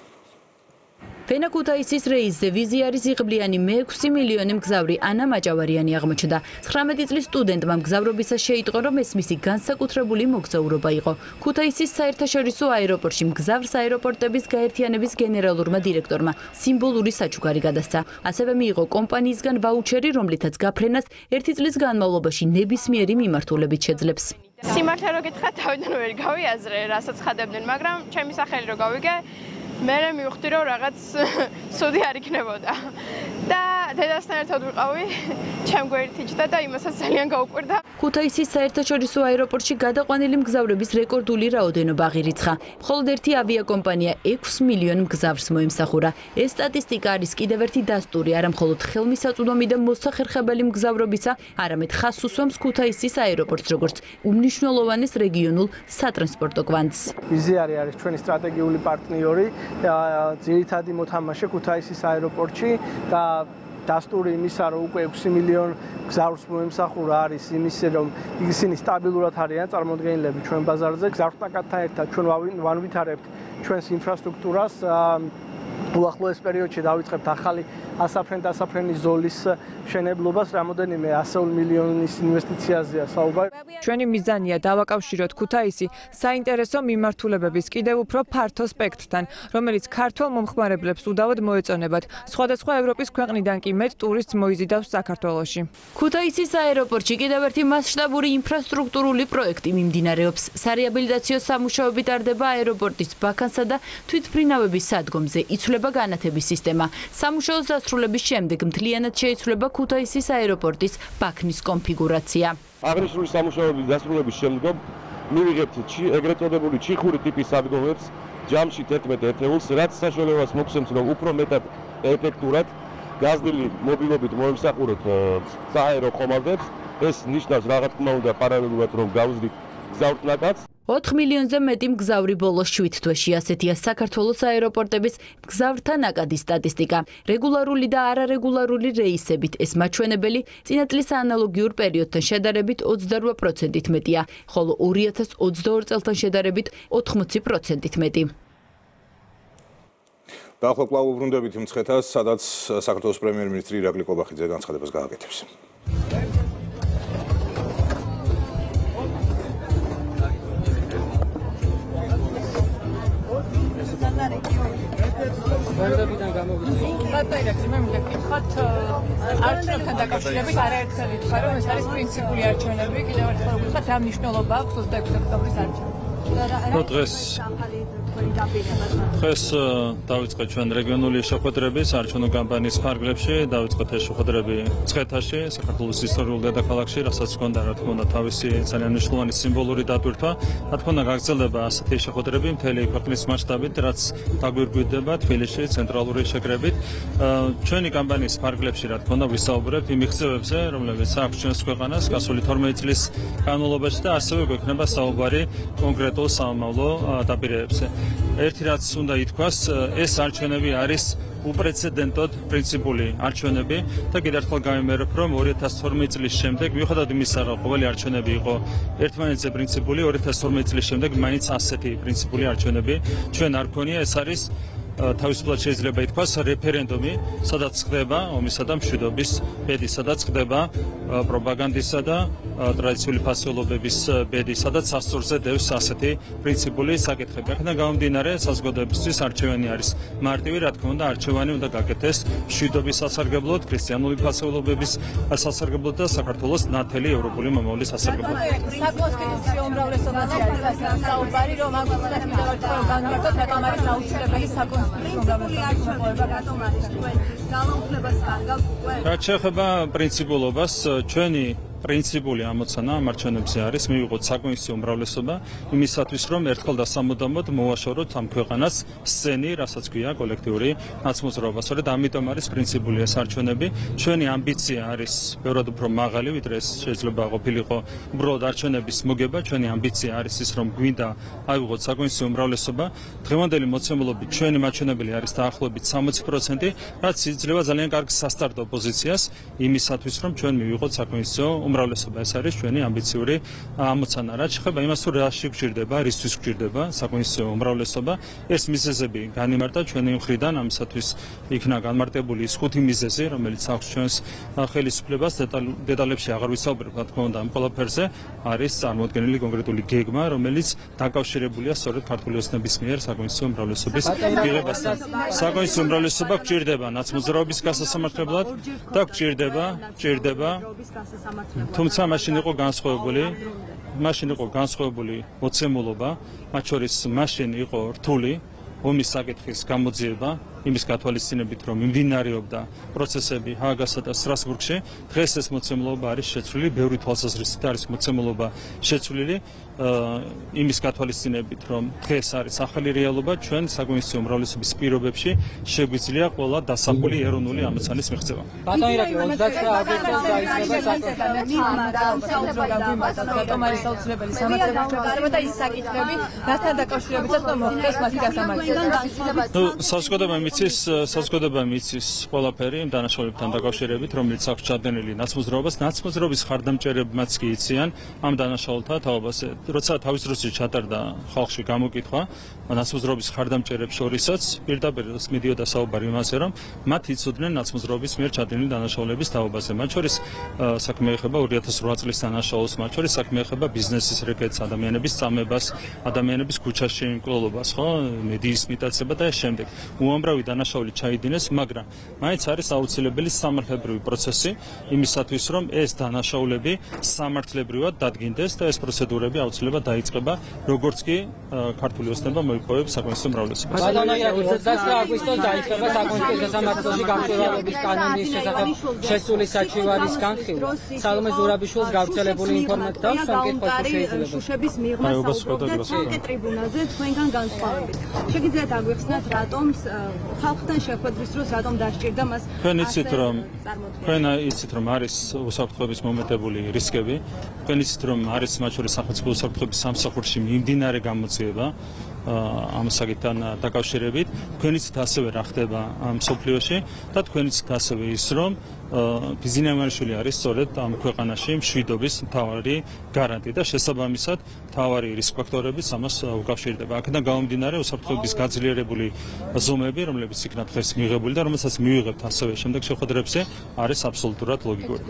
ვენა ქუთაისის რეისზე ვიზიარის იღბლიანი მეექვსი მილიონი მგზავრი ანა მაჭავარიანი აღმოჩნდა. ცხრამეტი წლის სტუდენტმა მგზავრობისას შეიტყო, რომ ეს მისი განსაკუთრებული მოგზაურობა იყო. ქუთაისის საერთაშორისო აეროპორტში მგზავრს აეროპორტების გაერთიანების გენერალურმა დირექტორმა სიმბოლური საჩუქარი გადასცა. ასევე მიიღო კომპანიისგან ვაუჩერი, რომლითაც გაფრენას ერთი წლის განმავლობაში ნებისმიერი მიმართულებით შეძლებს. სიმართლე რო გითხრათ, თავიდან ვერ გავიაზრე, რასაც ხადებდნენ, მაგრამ ჩემი სახელი რო გავიგე, მე მივხვდი რომ რაღაც სუდი არ იქნებოდა და დედასთან ერთად ვიყავი ჩემ გვერდით იჯდა და იმასაც ძალიან გაუკვირდა. ქუთაისის საერთაშორისო აეროპორტში გადაყვანილი მგზავრების რეკორდული რაოდენობა აღირიცხა. მხოლოდ ერთი ავიაკომპანია ექვს მილიონ მგზავრს მოემსახურა. ეს სტატისტიკა არის კიდევ ერთი დასტური არა მხოლოდ ხელმისაწვდომი და მოსახერხებელი მგზავრობისა, არამედ ხაზს უსვამს ქუთაისის აეროპორტს როგორც უმნიშვნელოვანეს რეგიონულ სატრანსპორტო კვანძს. ვიზიარი არის ჩვენი სტრატეგიული პარტნიორი. ძირითადი მოთამაშე ქუთაისის აეროპორტში და დასტური იმისა, რომ უკვე ექვსი მილიონ მგზავრს მოემსახურა არის იმისი, რომ ისინი სტაბილურად არიან წარმოდგენილები ჩვენ ბაზარზე. გზავრთნაკადთან ერთად ჩვენ ვანვითარებთ ჩვენს ინფრასტრუქტურას. უახლოეს პერიოდში დავიწყებთ ახალი ასაფრენ-დასაფრენის ზოლის მშენებლობას, რამოდენიმე ასეული მილიონის ინვესტიციაზეა საუბარი. ჩვენი მიზანია დავაკავშიროთ ქუთაისი საინტერესო მიმართულებების კიდევ უფრო ფართო სპექტრთან, რომელიც ქართველ მომხმარებლებს უდავოდ მოეწონებათ. სხვადასხვა ევროპის ქვეყნიდან კი მეტ ტურისტს მოიზიდავს საქართველოში. ქუთაისის აეროპორტში კიდევ ერთი მასშტაბური ინფრასტრუქტურული პროექტი მიმდინარეობს. სარეაბილიტაციო სამუშაოები ტარდება აეროპორტის ბაქანსა და თვითმფრინავების სადგომზე. იცვლება განათების სისტემა. სამუშაოს დასრულების შემდეგ მთლიანად შეიცვლება ქუთაისის აეროპორტის ბაქნის კონფიგურაცია. აღნიშნული სამუშაოების დასრულების შემდგომ მივიღებთ ეგრეთ წოდებული ჩიხური ტიპის სადგომებს ჯამში თერთმეტ ერთეულს, რაც საშუალებას მოგცემს, რომ უფრო მეტად ეფექტურად გაზრდილი მობილობით მოემსახუროთ სააერო ხომალდებს. ეს ნიშნავს რაღაც თქმა უნდა პარალელურად, რომ გავზრდით გზავრთნაკადს. ოთხ მილიონზე მეტი მგზავრი ბოლოს შვიდ თვეში, ასეთია საქართველოს აეროპორტების მგზავრთა ნაკადის სტატისტიკა. რეგულარული და არარეგულარული რეისებით ეს მაჩვენებელი წინა წლის ანალოგიურ პერიოდთან შედარებით ოცდარვა პროცენტით მეტია, ხოლო ორი ათას ოცდაორ წელთან შედარებით ოთხმოცი პროცენტით მეტი. დაახლოებით კვლავ უბრუნდებით მცხეთას, სადაც საქართველოს პრემიერ-მინისტრი ირაკლი ყობახიძე განცხადებას გააკეთებს. ვარდებიდან გამოვიდა. ბატონო, მე მინდა გითხრათ, არჩევნებთან დაკავშირებით არაერთხელ ვიტყვე, რომ ეს არის პრინციპული არჩევნები, კიდევ ერთხელ ვიტყვით, რა მნიშვნელობა აქვს ოცდაექვსი ოქტომბრის არჩევნებს. დღეს დღეს დავიწყეთ ჩვენ რეგიონული შეხვედრების არჩევნო კამპანიის ფარგლებში, დავიწყეთ ეს შეხვედრები მცხეთაში, საქართველოს ისტორიულ დედაქალაქში, რასაც ჰქონდა რა თქმა უნდა თავისი ძალიან მნიშვნელოვანი სიმბოლური დატვირთვა. რა თქმა უნდა გაგრძელდება ასეთი შეხვედრები მთელი ქვეყნის მასშტაბით, რაც დაგვირგვინდება თბილისში ცენტრალური შეკრებით. ჩვენი კამპანიის ფარგლებში რა თქმა უნდა ვისაუბრებთ იმ მიღწევებზე, რომლებიც აქვს ჩვენს ქვეყანას გასული თორმეტი წლის განმავლობაში და ასევე გვექნება საუბარი კონკრეტულ სამომავლო დაპირებებზე. ერთი რაც უნდა ითქვას, ეს არჩევნები არის უპრეცედენტოდ პრინციპული არჩევნები და კიდევ ერთხელ გავიმეორებ, რომ ორი ათას თორმეტი წლის შემდეგ, მიუხედავად იმისა, რომ ყოველი არჩევნები იყო ერთმანეთზე პრინციპული, ორი ათას თორმეტი წლის შემდეგ მაინც ასეთი პრინციპული არჩევნები ჩვენ არ გქონია, ეს არის თავისუფლად შეიძლება ითქვას რეფერენდუმი, სადაც ხდება ომისა და მშვიდობის ბედი, სადაც ხდება პროპაგანდისა და ტრადიციული ფასეულობების ბედი, სადაც სასწორზე დევს ასეთი პრინციპული საკითხები. აქედან გამომდინარე, საზოგადოებისთვის არჩევანი არის მარტივი, რა თქმა უნდა, არჩევანი უნდა გაკეთდეს მშვიდობის სასარგებლოდ, ქრისტიანული ფასეულობების სასარგებლოდ და საქართველოს ნათელი ევროპული მომავლის სასარგებლოდ. საკონსტიტუციო უმრავლესობაში არის ასე საუბარი, რომ ამ ქვეყანას კიდევ ერთხელ განმარტოთ, რატომ არის აუცილებელი საკონსტიტუციო რაც შეეხება პრინციპულობას, ჩვენი პრინციპული ამოცანა ამ არჩევნებზე არის მივიღოთ საკონსტიტუციო უმრავლესობა იმისათვის რომ ერთხელ და სამუდამოდ მოვაშოროთ ამ ქვეყანას სცენი, რასაც ქვია კოლექტიური ნაცმოძრაობა. სწორედ ამიტომ არის პრინციპული ეს არჩევნები. ჩვენი ამბიცია არის ბევრად უფრო მაღალი, ვიდრე ეს შეიძლება ყოფილიყო უბრალოდ არჩევნების მოგება. ჩვენი ამბიცია არის ის, რომ გვინდა ავიღოთ საკონსტიტუციო უმრავლესობა. დღევანდელი მოცემულობით ჩვენი მაჩვენებელი არის დაახლოებით სამოცი პროცენტი, რაც იძლევა ძალიან კარგ სასტარტო პოზიციას იმისათვის, რომ ჩვენ მივიღოთ საკონსტიტუციო უმრავლესობა. ეს არის ჩვენი ამბიციური ამოცანა. რაც შეეხება იმას, თუ რაში გვჭირდება, რისთვის გვჭირდება საკონსტიტუციო უმრავლესობა, ეს მიზეზები განიმარტა ჩვენი მხრიდან, ამისათვის იქნა განმარტებული ის ხუთი მიზეზი, რომელიც აქვს ჩვენს ხელისუფლებას. დეტალებში აღარ ვისაუბრებ, რა თქმა უნდა, ამ ყველაფერზე არის წარმოდგენილი კონკრეტული გეგმა, რომელიც დაკავშირებულია სწორედ ქართული ოცნების მიერ საკონსტიტუციო უმრავლესობის მიღებასთან. საკონსტიტუციო უმრავლესობა გვჭირდება ნაცმოძრაობის გასასამართლებლად და გვჭირდება, გვჭირდება თუმცა მაშინ იყო განსხვავებული, მაშინ იყო განსხვავებული მოცემულობა, მათ შორის მაშინ იყო რთული ომის საკითხის გამოძიება, იმის გათვალისწინებით, რომ მიმდინარეობდა პროცესები ჰააგასა და სტრასბურგში. დღეს ეს მოცემულობა არის შეცვლილი, ბევრი თვალსაზრისით არის მოცემულობა შეცვლილი, იმის გათვალისწინებით, რომ დღეს არის ახალი რეალობა, ჩვენ საკონსტიტუციო უმრავლესობის პირობებში შეგვიძლია ყველა დასახული ეროვნული ამოცანის მიღწევა. ბატონო ირაკლი, ოცდაათი აგვისტოს დაიწყება საკონსტიტუციო არის საოცრებელი სამართლებრივი და ის საკითხები, რასთან დაკავშირებითაც მოხდეს მათი გასამართლება. ნუ საზოგადოება მიცის, საზოგადოება მიცის ყველაფერი იმ დანაშაულებთან დაკავშირებით, რომელიც აქვს ჩადენილი ნაცმოძრაობას, ნაცმოძრაობის ხარდამჭერებმაც კი იციან ამ დანაშაულთა თაობაზე. როცა თავის დროში ჩატარდა ხალხში გამოკითხვა ნაცმოძრაობის ხარდამჭერებს შორისაც, პირდაპირ მიდიოდა საუბარი იმაზე, რომ მათ იცოდნენ ნაცმოძრაობის მიერ ჩადენილი დანაშაულების თაობაზე. მათ შორის საქმე ეხება ორი ათას რვა წლის დანაშაულს, მათ შორის საქმე ეხება ბიზნესის რეკეტს, ადამიანების წამებას, ადამიანების ქუჩაში მკვლელობას, ხო, მედიის მიტაცება და შემდეგ. უამრავი დანაშაული ჩაიდინეს, მაგრამ მაინც არის აუცილებელი სამართლებრივი პროცესი იმისათვის, რომ ეს დანაშაულები სამართლებრივად დადგინდეს და ეს პროცედურები აუცილებლად დაიწყება, როგორც კი ქართული ოცნება მოიპოვებს საკონსტიტუციო უმრავლესობას. ბატონო ირაკლი, ოცდაათი აგვისტოს დაიწყება საკონსტიტუციო სამართლოში გამჭვირვალობის კანონის შესახებ შესული საჩივარის განხილვა. სალომე ზურაბიშვილს გავრცელებული ინფორმაცია და სამკითხოს შეიძლება. შუშების მიღმა საუბრობდა ცალკე ტრიბუნაზე თქვენგან განსხვავებით. შეგიძლიათ აგვიხსნათ, რატომ ხალხთან შეხვედრის დროს რატომ დასჭირდა მას? თქვენ იცით, რომ თქვენ იცით, რომ არის უსაფრთხოების მომეტებული რისკები. თქვენ იცით, რომ არის მათ შორის სახელმწიფო უსაფრთხოების სამსახურში მიმდინარე გამოძიება ამ საკითხთან დაკავშირებით. თქვენ იცით ასევე რა ხდება მსოფლიოში და თქვენ იცით ასევე ის, რომ ბიზინა ივანიშვილი არის სწორედ ამ ქვეყანაში მშვიდობის მთავარი გარანტი და შესაბამისად მთავარი რისკ ფაქტორებიც ამას უკავშირდება. აქედან გამომდინარე უსაფრთხოების გაძლიერებული ზომები, რომლებიც იქნა დღეს მიღებული და რომელსაც მივიღებთ ასევე შემდეგ შეხვედრებზე, არის აბსოლუტურად ლოგიკური.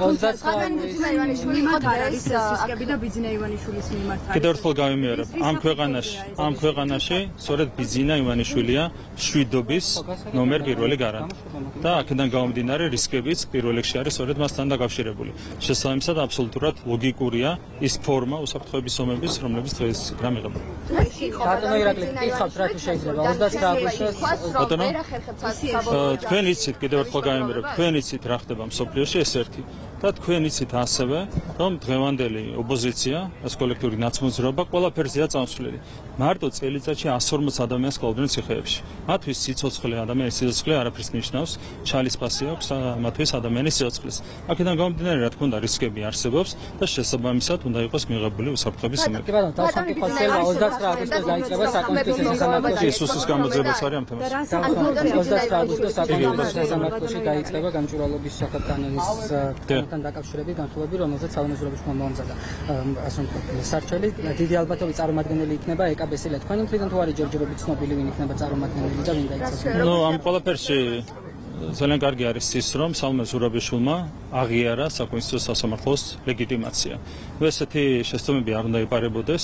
კიდევ ერთხელ გავიმეორებ, ამ ქვეყანაში, ამ ქვეყანაში სწორედ ბიზინა ივანიშვილია მშვიდობის ნომერ პირველი გარანტი და აქედან გამომდინარე რისკებიც პირველ რიგში არის სწორედ მასთან დაკავშირებული. შესაბამისად აბსოლუტურად ლოგიკურია ის ფორმა უსაფრთხოების ომების, რომლებიც დღეს გამიღება. ბატონო ირაკლი, კითხავთ რა თუ შეიძლება ოცდაათი აგვისტოს ბატონო თქვენ იცით, კიდევ ერთხელ გავიმეორებ, თქვენ იცით რა ხდება მსოფლიოში, ეს ერთი და თქვენ იცით ასევე, რომ დღევანდელი ოპოზიცია, ეს კოლექტიური ნაცმოძრაობა ყველაფერზეა წამსვლელი. მარტო წელიწადში εκατს ორმოცი ადამიანს კლავდნენ ციხეებში. მათთვის სიცოცხლე, ადამიანის სიცოცხლე არაფერს ნიშნავს, ჩალისფასი აქვს მათთვის ადამიანის სიცოცხლეს. აქედან გამომდინარე, რა თქმა უნდა, რისკები არსებობს და შესაბამისად უნდა იყოს მიღებული უსაფრთხოების ომები. კი ბატონო, დასამტკიცო ხელა ოცდაათი აგვისტოს დაიწყება საკონსტიტუციო სამართლოში. ისუსის გამოძიებას არის ამ თემაზე. ოცდაათი აგვისტოს საკონსტიტუციო სამართლოში დაიწყება გამჭვირვალობის შესახებ კანონის კანონთან დაკავშირებით განხილვები, რომელზეც სალომე ზურაბიშვილმა მოამზადა. ასე რომ სარჩელი დიდი ალბათობით წარმომადგენელი იქნება ეკაბესილა. თქვენი მხრიდან თუ არის ჯერჯერობით ცნობილი ვინ იქნება წარმომადგენელი და ვინ დაიცავს? ნუ ამ ყველაფერში ძალიან კარგი არის ის, რომ სალომე ზურაბიშვილმა აღიარა საკონსტიტუციო სასამართლოს ლეგიტიმაცია. ესეთი შეცდომები არ უნდა იპარებოდეს.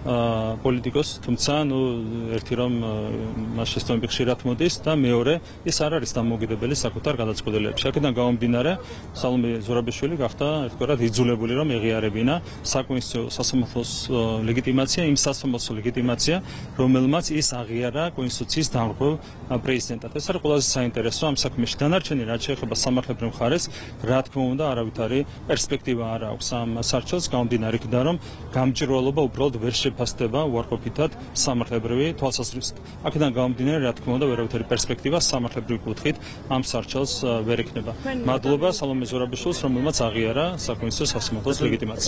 პოლიტიკოს, თუმცა ნუ ერთი რომ მას შესწავლები ხშირად მოდის და მეორე ის არ არის დამოუკიდებელი საკუთარ გადაწყვეტილებებში. აქედან გამომდინარე, სალომე ზურაბიშვილი გახდა ერთგვარად იძულებული რომ ეღიარებინა საკონსტიტუციო სასამართლოს ლეგიტიმაცია, იმ სასამართლოს ლეგიტიმაცია, რომელმაც ის აღიარა კონსტიტუციის დამღრელ პრეზიდენტად. ეს არის ყველაზე საინტერესო ამ საქმეში. დანარჩენი რაც შეეხება სამართლებრივ მხარეს, რა თქმა უნდა, არავითარი პერსპექტივა არ აქვს ამ სარჩელს, გამომდინარე იქიდან რომ გამჭირვალობა უბრალოდ ვერ შეფასდება უარყოფითად სამართლებრივი თვალსაზრისით. აქედან გამომდინარე, რა თქმა უნდა, ვერავითარი პერსპექტივა სამართლებრივი კუთხით ამ სარჩელს ვერ ექნება. მადლობა სალომე ზურაბიშვილს, რომელმაც აღიარა საკონსტიტუციო სასამართლოს ლეგიტიმაცია.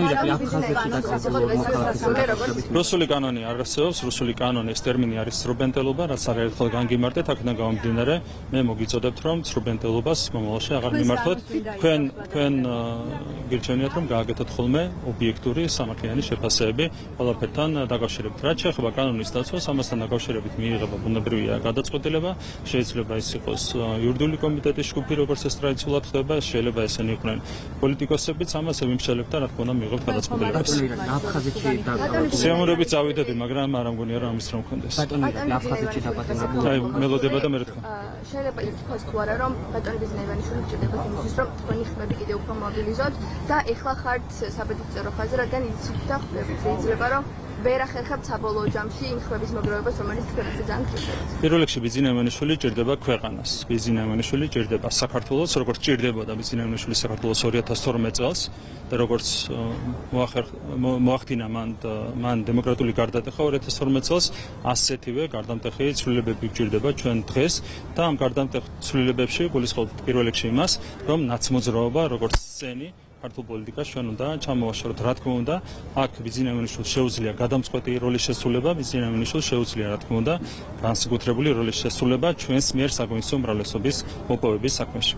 რუსული კანონი არ არსებობს, რუსული კანონის ტერმინი არის სრუბენტელობა, რაც არაერთხელ განგიმარტეთ, აქედან გამომდინარე, მე მოგიწოდებთ, რომ სრუბენტელობას მომავალში აღარ მიმართოთ. თქვენ თქვენ გირჩევნიათ, რომ გააკეთოთ ხოლმე ობიექტური სამართლიანი შეფასებები ყველაფერთან დაკავშირებით. რაც შეეხება კანონის დაცვას, ამასთან დაკავშირებით მიიღება ბუნებრივია გადაწყვეტილება, შეიძლება ის იყოს იურიდიული კომიტეტის ჯგუფი, როგორც ეს ტრადიციულად ხდება, შეიძლება ესენი იყვნენ პოლიტიკოსებიც, ამას ემსჯელებთ და რა თქმა უნდა მიიღებთ გადაწყვეტილებას. სიამოვნებით წავიდოდი, მაგრამ არ ამგონია რომ ამის რომ მქონდეს. აფხაზეთში დაპატიმრებული. აი, მელოდება და მე რა თქვა. შეიძლება ითქვას თუ არა რომ ბატონი ბიზნეევანიშვილი გჭირდება იმისთვის რომ თქვენი ხმები კიდევ უფრო მობილიზოთ და ეხლა ხართ საბედისწერო ხაზზე, რადგან იცით და ხვდებით, შეიძლება რომ ვერ ახერხებთ საბოლოო ჯამში იმ ხმების მოგროვებას, რომელიც თქვენზე ძალიან გჭირდებათ. პირველ რიგში ბიზნეევანიშვილი ჭირდება ქვეყანას. ბიზნეევანიშვილი ჭირდება საქართველოს, როგორც ჭირდებოდა ბიზნეევანიშვილი საქართველოს ორი ათას თორმეტ წელს და როგორც მოახდინა მან მან დემოკრატიული გარდატეხა ორი ათას თორმეტ წელს, ასეთივე გარდამტეხი ცვლილებები გჭირდება ჩვენ დღეს და ამ გარდამტეხ ცვლილებებში გულისხმობთ პირველ რიგში იმას, რომ ნაცმოძრაობა როგორც სცენი ქართულ პოლიტიკას ჩვენ უნდა ჩამოვაშოროთ. რა თქმა უნდა, აქ ბიზნეევანიშვილს შეუძლია გადამწყვეტი როლის შესრულება, ბიზნეევანიშვილს შეუძლია რა თქმა უნდა განსაკუთრებული როლის შესრულება ჩვენს მიერ საკონსტიტუციო უმრავლესობის მოპოვების საქმეში.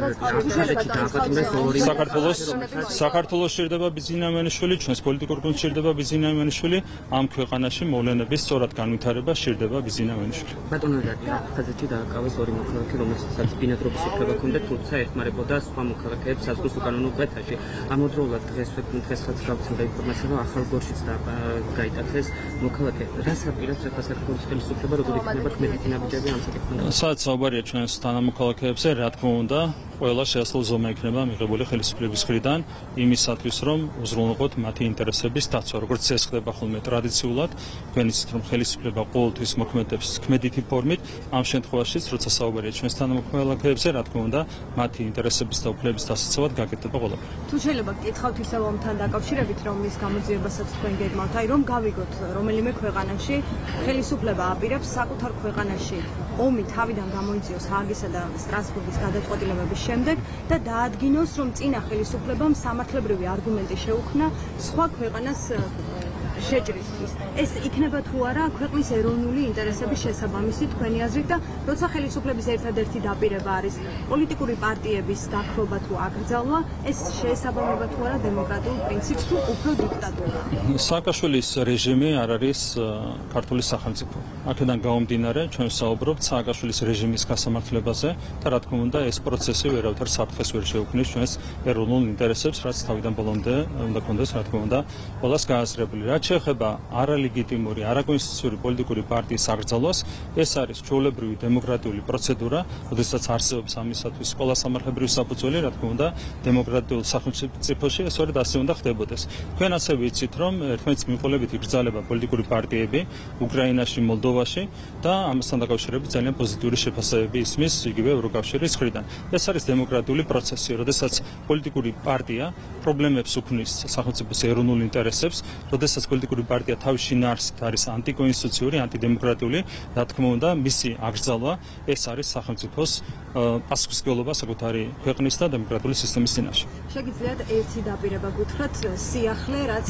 საქართველოს საქართველოს ჭირდება ბიზნეევანიშვილი, ჩვენს პოლიტიკურ გუნდს ჭირდება ბიზნეევანიშვილი, ამ ქვეყანაში მოვლენების სწორად განვითარება ჭირდება ბიზნეევანიშვილი. ბატონო აფხაზეთში დააკავეს ორი მოქალაქე, რომელსაც ბინადრობის უფლება ჰქონდა, თუმცა ეხმარებოდა სხვა მოქალაქეებს საზღვრის უკანონო კვეთაში. ამავდროულად დღეს დღესაც გავცემდა ინფორმაცია, რომ ახალ გორშიც გაიტაცეს მოქალაქე. რას აპირებს ახლა საქართველოს ხელისუფლება, როგორ იქნება კმედეთი ნაბიჯები ამ საკითხთან? სადაც საუბარია ჩვენს თანამოქალაქეებზე, რა თქმა უნდა, ყველა შეასრულო ზომა იქნება მიღებული ხელისუფლების მხრიდან იმისათვის, რომ უზრუნველყოთ მათი ინტერესების დაცვა. როგორც ეს ხდება ხოლმე ტრადიციულად, თქვენ იცით, რომ ხელისუფლება ყოველთვის მოქმედებს კმედითი ფორმით, ამ შემთხვევაშიც, როცა საუბარია ჩვენს თანამოქალაქეებზე, რა თქმა უნდა, მათი ინტერესების და უფლებების დასაცავად გაკეთდება ყველაფერი. თუ შეიძლება გკითხავთ ისევ ომთან დაკავშირებით, რომ მის გამოძიებასაც თქვენ გეგმავთ, აი რომ გავიგოთ რომელიმე ქვეყანაში ხელისუფლება აპირებს საკუთარ ქვეყანაში ომი თავიდან გამოიწვიოს ჰააგისა და სტრასბურგის გადაწყვეტილებების შემდეგ და დაადგინოს, რომ წინა ხელისუფლებამ სამართლებრივი არგუმენტი შეუქმნა სხვა ქვეყანას შეჭრისთვის. ეს იქნება თუ არა ქვეყნის ეროვნული ინტერესების შესაბამისი თქვენი აზრით და როცა ხელისუფლების ერთადერთი დაპირება არის პოლიტიკური პარტიების დაქრობა თუ აკრძალვა, ეს შეესაბამება თუ არა დემოკრატიულ პრინციპს თუ უფრო დიქტატურა. სააკაშვილის რეჟიმი არ არის ქართული სახელმწიფო. აქედან გამომდინარე, ჩვენ საუბრობთ სააკაშვილის რეჟიმის გასამართლებაზე და რა თქმა უნდა, ეს პროცესი ვერავითარ საფრთხეს ვერ შეუქმნის ჩვენს ეროვნულ ინტერესებს, რაც თავიდან ბოლომდე უნდა კონდეს, რა თქმა უნდა, ყველას გააზრებული. რაც შეეხება არალეგიტიმური, არაკონსტიტუციური პოლიტიკური პარტიის აკრძალვას, ეს არის ჩვეულებრივი დემოკრატიული პროცედურა, როდესაც არსებობს ამისათვის ყველა სამართლებრივი საფუძველი, რა თქმა უნდა, დემოკრატიულ სახელმწიფოში ეს სწორედ ასე უნდა ხდებოდეს. თქვენ ასევე იცით, რომ ერთმანეთს მიმყოლებით იგრძალება პოლიტიკური პარტიები უკრაინაში, მოლდოვაში და ამასთან დაკავშირებით ძალიან პოზიტიური შეფასებები ისმის იგივე ევროკავშირის მხრიდან. ეს არის დემოკრატიული პროცესი, როდესაც პოლიტიკური პარტია პრობლემებს უქმნის სახელმწიფოს ეროვნულ ინტერესებს, როდესაც პოლიტიკური პარტია თავის შინაარსით არის ანტიკონსტიტუციური, ანტიდემოკრატიული, რა თქმა უნდა, მისი აკრძალვა ეს არის სახელმწიფოს პასუხისმგებლობა საკუთარი ქვეყნის და დემოკრატიული სისტემის წინაშე. შეგიძლიათ ერთი დაპირება გითხრათ სიახლე, რაც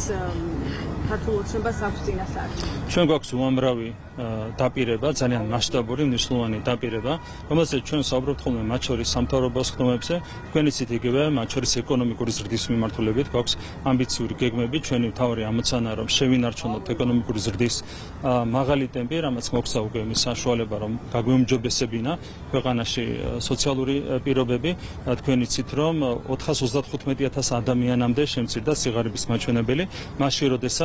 ქართულ ოცნებას აქვს წინასაარჩევნო. ჩვენ გვაქვს უამრავი დაპირება, ძალიან მასშტაბური, მნიშვნელოვანი დაპირება, რომელზეც ჩვენ საუბრობთ ხოლმე მათ შორის სამთავრობო ხდომებზე, თქვენ იცით იგივე მათ შორის ეკონომიკური ზრდის მიმართულებით გვაქვს ამბიციური გეგმები, ჩვენი მთავარი ამოცანა რომ შევინარჩუნოთ ეკონომიკური ზრდის მაღალი ტემპი, რამაც მოგცა უკვე იმის საშუალება, რომ გაგვეუმჯობესებინა ქვეყანაში სოციალური პირობები. თქვენ იცით, რომ ოთხას ოცდათხუთმეტი ათას ადამიანამდე შემცირდა სიღარიბის მაჩვენებელი, მაშინ როდესაც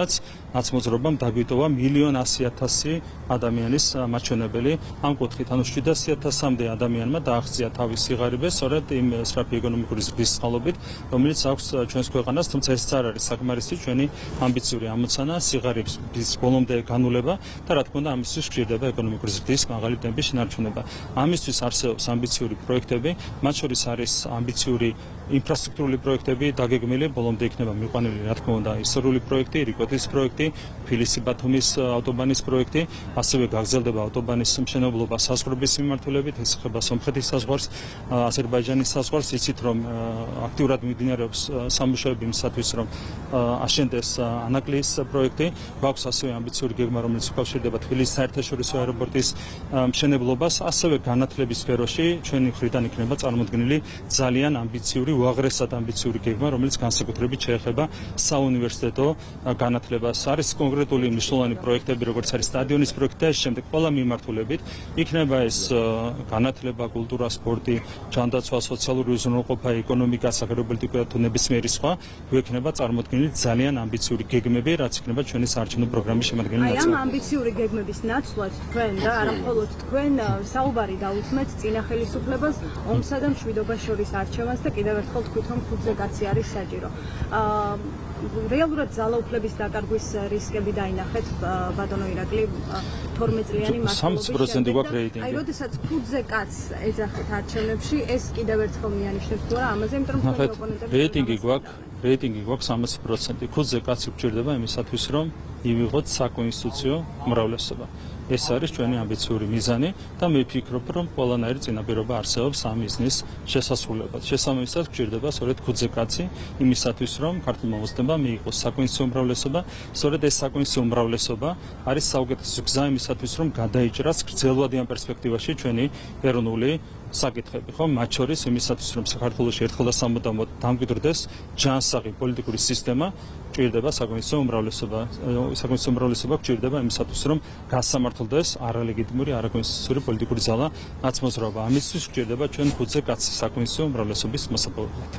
როდესაც ნაცმოძრაობამ დაგვიტოვა მილიონ ასი ათასი ადამიანის მაჩვენებელი ამ კუთხით, ანუ შვიდასი ათასამდე ადამიანმა დააღწია თავისი ღარიბე სწორედ იმ სწრაფი ეკონომიკური ზრდის წყალობით, რომელიც აქვს ჩვენს ქვეყანას, თუმცა ეს არ არის საკმარისი ჩვენი ამბიციური ამოცანა, სიღარიბის ბოლომდე განულება და რა თქმა უნდა ამისთვის გვჭირდება ეკონომიკური ზრდის მაღალი ტემპის შენარჩუნება. ამისთვის არსებობს ამბიციური პროექტები, მათ შორის არის ამბიციური ინფრასტრუქტურული პროექტები დაგეგმილი, ბოლომდე იქნება მიყვანილი, რა თქმა უნდა, ისტორიული პროექტი, რიკოტის პროექტი, ფილისი-ბათუმის ავტობანის პროექტი, ასევე გაგრძელდება ავტობანის მშენებლობა საზღვრების მიმართულებით, ეს ხდება სომხეთის საზღვარს, აზერბაიჯანის საზღვარს, იცით რომ აქტიურად მიმდინარეობს სამუშაოები იმისათვის, რომ აშენდეს ანაკლიის პროექტი, გვაქვს ასევე ამბიციური გეგმა, რომელიც უკავშირდება თბილისის საერთაშორისო აეროპორტის მშენებლობას, ასევე განათლების სფეროში ჩვენი მხრიდან იქნება წარმოდგენილი ძალიან ამბიციური, უაღრესად ამბიციური გეგმა, რომელიც განსაკუთრებით შეეხება საუნივერსიტეტო განათლებას. არის კონკრეტული მნიშვნელოვანი პროექტები, როგორც არის სტადიონის პროექტი და ეს შემდეგ ყველა მიმართულებით იქნება ეს განათლება, კულტურა, სპორტი, ჯანდაცვა, სოციალური უზრუნველყოფა, ეკონომიკა, საგარეობელთო თუ ნებისმიერი სხვა, გვექნება წარმოდგენილი ძალიან ამბიციური გეგმები, რაც იქნება ჩვენი საარჩევნო პროგრამის შემადგენელი აი ნაწილი. ამ ამბიციური გეგმების ნაცვლად თქვენ და არა მხოლოდ თქვენ საუბარი დაუთმეთ წინა ხელისუფლებას ომსა და მშვიდობას შორის არჩევანს და კიდევ ერთხელ თქვით რომ ხუთზე კაცი არის საჭირო. აა რეალურად ძალაუფლების დაკარგვის რისკები დაინახეთ ბატონო ირაკლი თორმეტ წლიანი სამოცი პროცენტი გვაქვს რეიტინგი. აი როდესაც ხუთზე კაცს ეძახეთ არჩევნებში ეს კიდევ ერთხელ მიანიშნებს თუ არა ამაზე, იმიტომ რომ ნახეთ, რეიტინგი გვაქვს, რეიტინგი გვაქვს სამოცი პროცენტი. ხუთზე კაცი გვჭირდება იმისათვის, რომ ივიღოთ საკონსტიტუციო უმრავლესობა. ეს არის ჩვენი ამბიციური მიზანი და მე ვფიქრობ, რომ ყველანაირი წინაპირობა არსებობს ამ მიზნის შესასრულებლად. შესაბამისად გვჭირდება სწორედ ხუთზე კაცი იმისათვის, რომ ქართულმა ოცნებამ მიიღოს საკონსტიტუციო უმრავლესობა. სწორედ ეს საკონსტიტუციო უმრავლესობა არის საუკეთესო გზა იმისათვის, რომ გადაიჭრას გრძელვადიან პერსპექტივაში ჩვენი ეროვნული საკითხები, ხო? მათ შორის იმისათვის, რომ საქართველოში ერთხელ და სამუდამოდ დამკვიდრდეს ჯანსაღი პოლიტიკური სისტემა, გვჭირდება საკონსტიტუციო უმრავლესობა. საკონსტიტუციო უმრავლესობა გვჭირდება იმისათვის, რომ გასამართლდეს არალეგიტიმური, არაკონსტიტუციური პოლიტიკური ძალა ნაცმოძრაობა. ამისთვის გვჭირდება ჩვენ ხუთზე კაცი საკონსტიტუციო უმრავლესობის მოსაპოვებლად.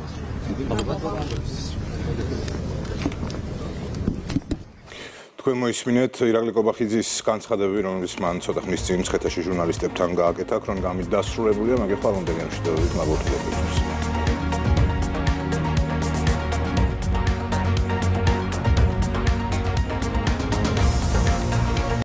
თქვენ მოისმინეთ ირაკლი კობახიძის განცხადებები, რომელიც მან ცოტა ხნის წინ მცხეთაში ჟურნალისტებთან გააკეთა, ქრონიკა ამით დასრულებულია, მაგე ხვალ მომდენიან შეხვედრებით მადლობთ.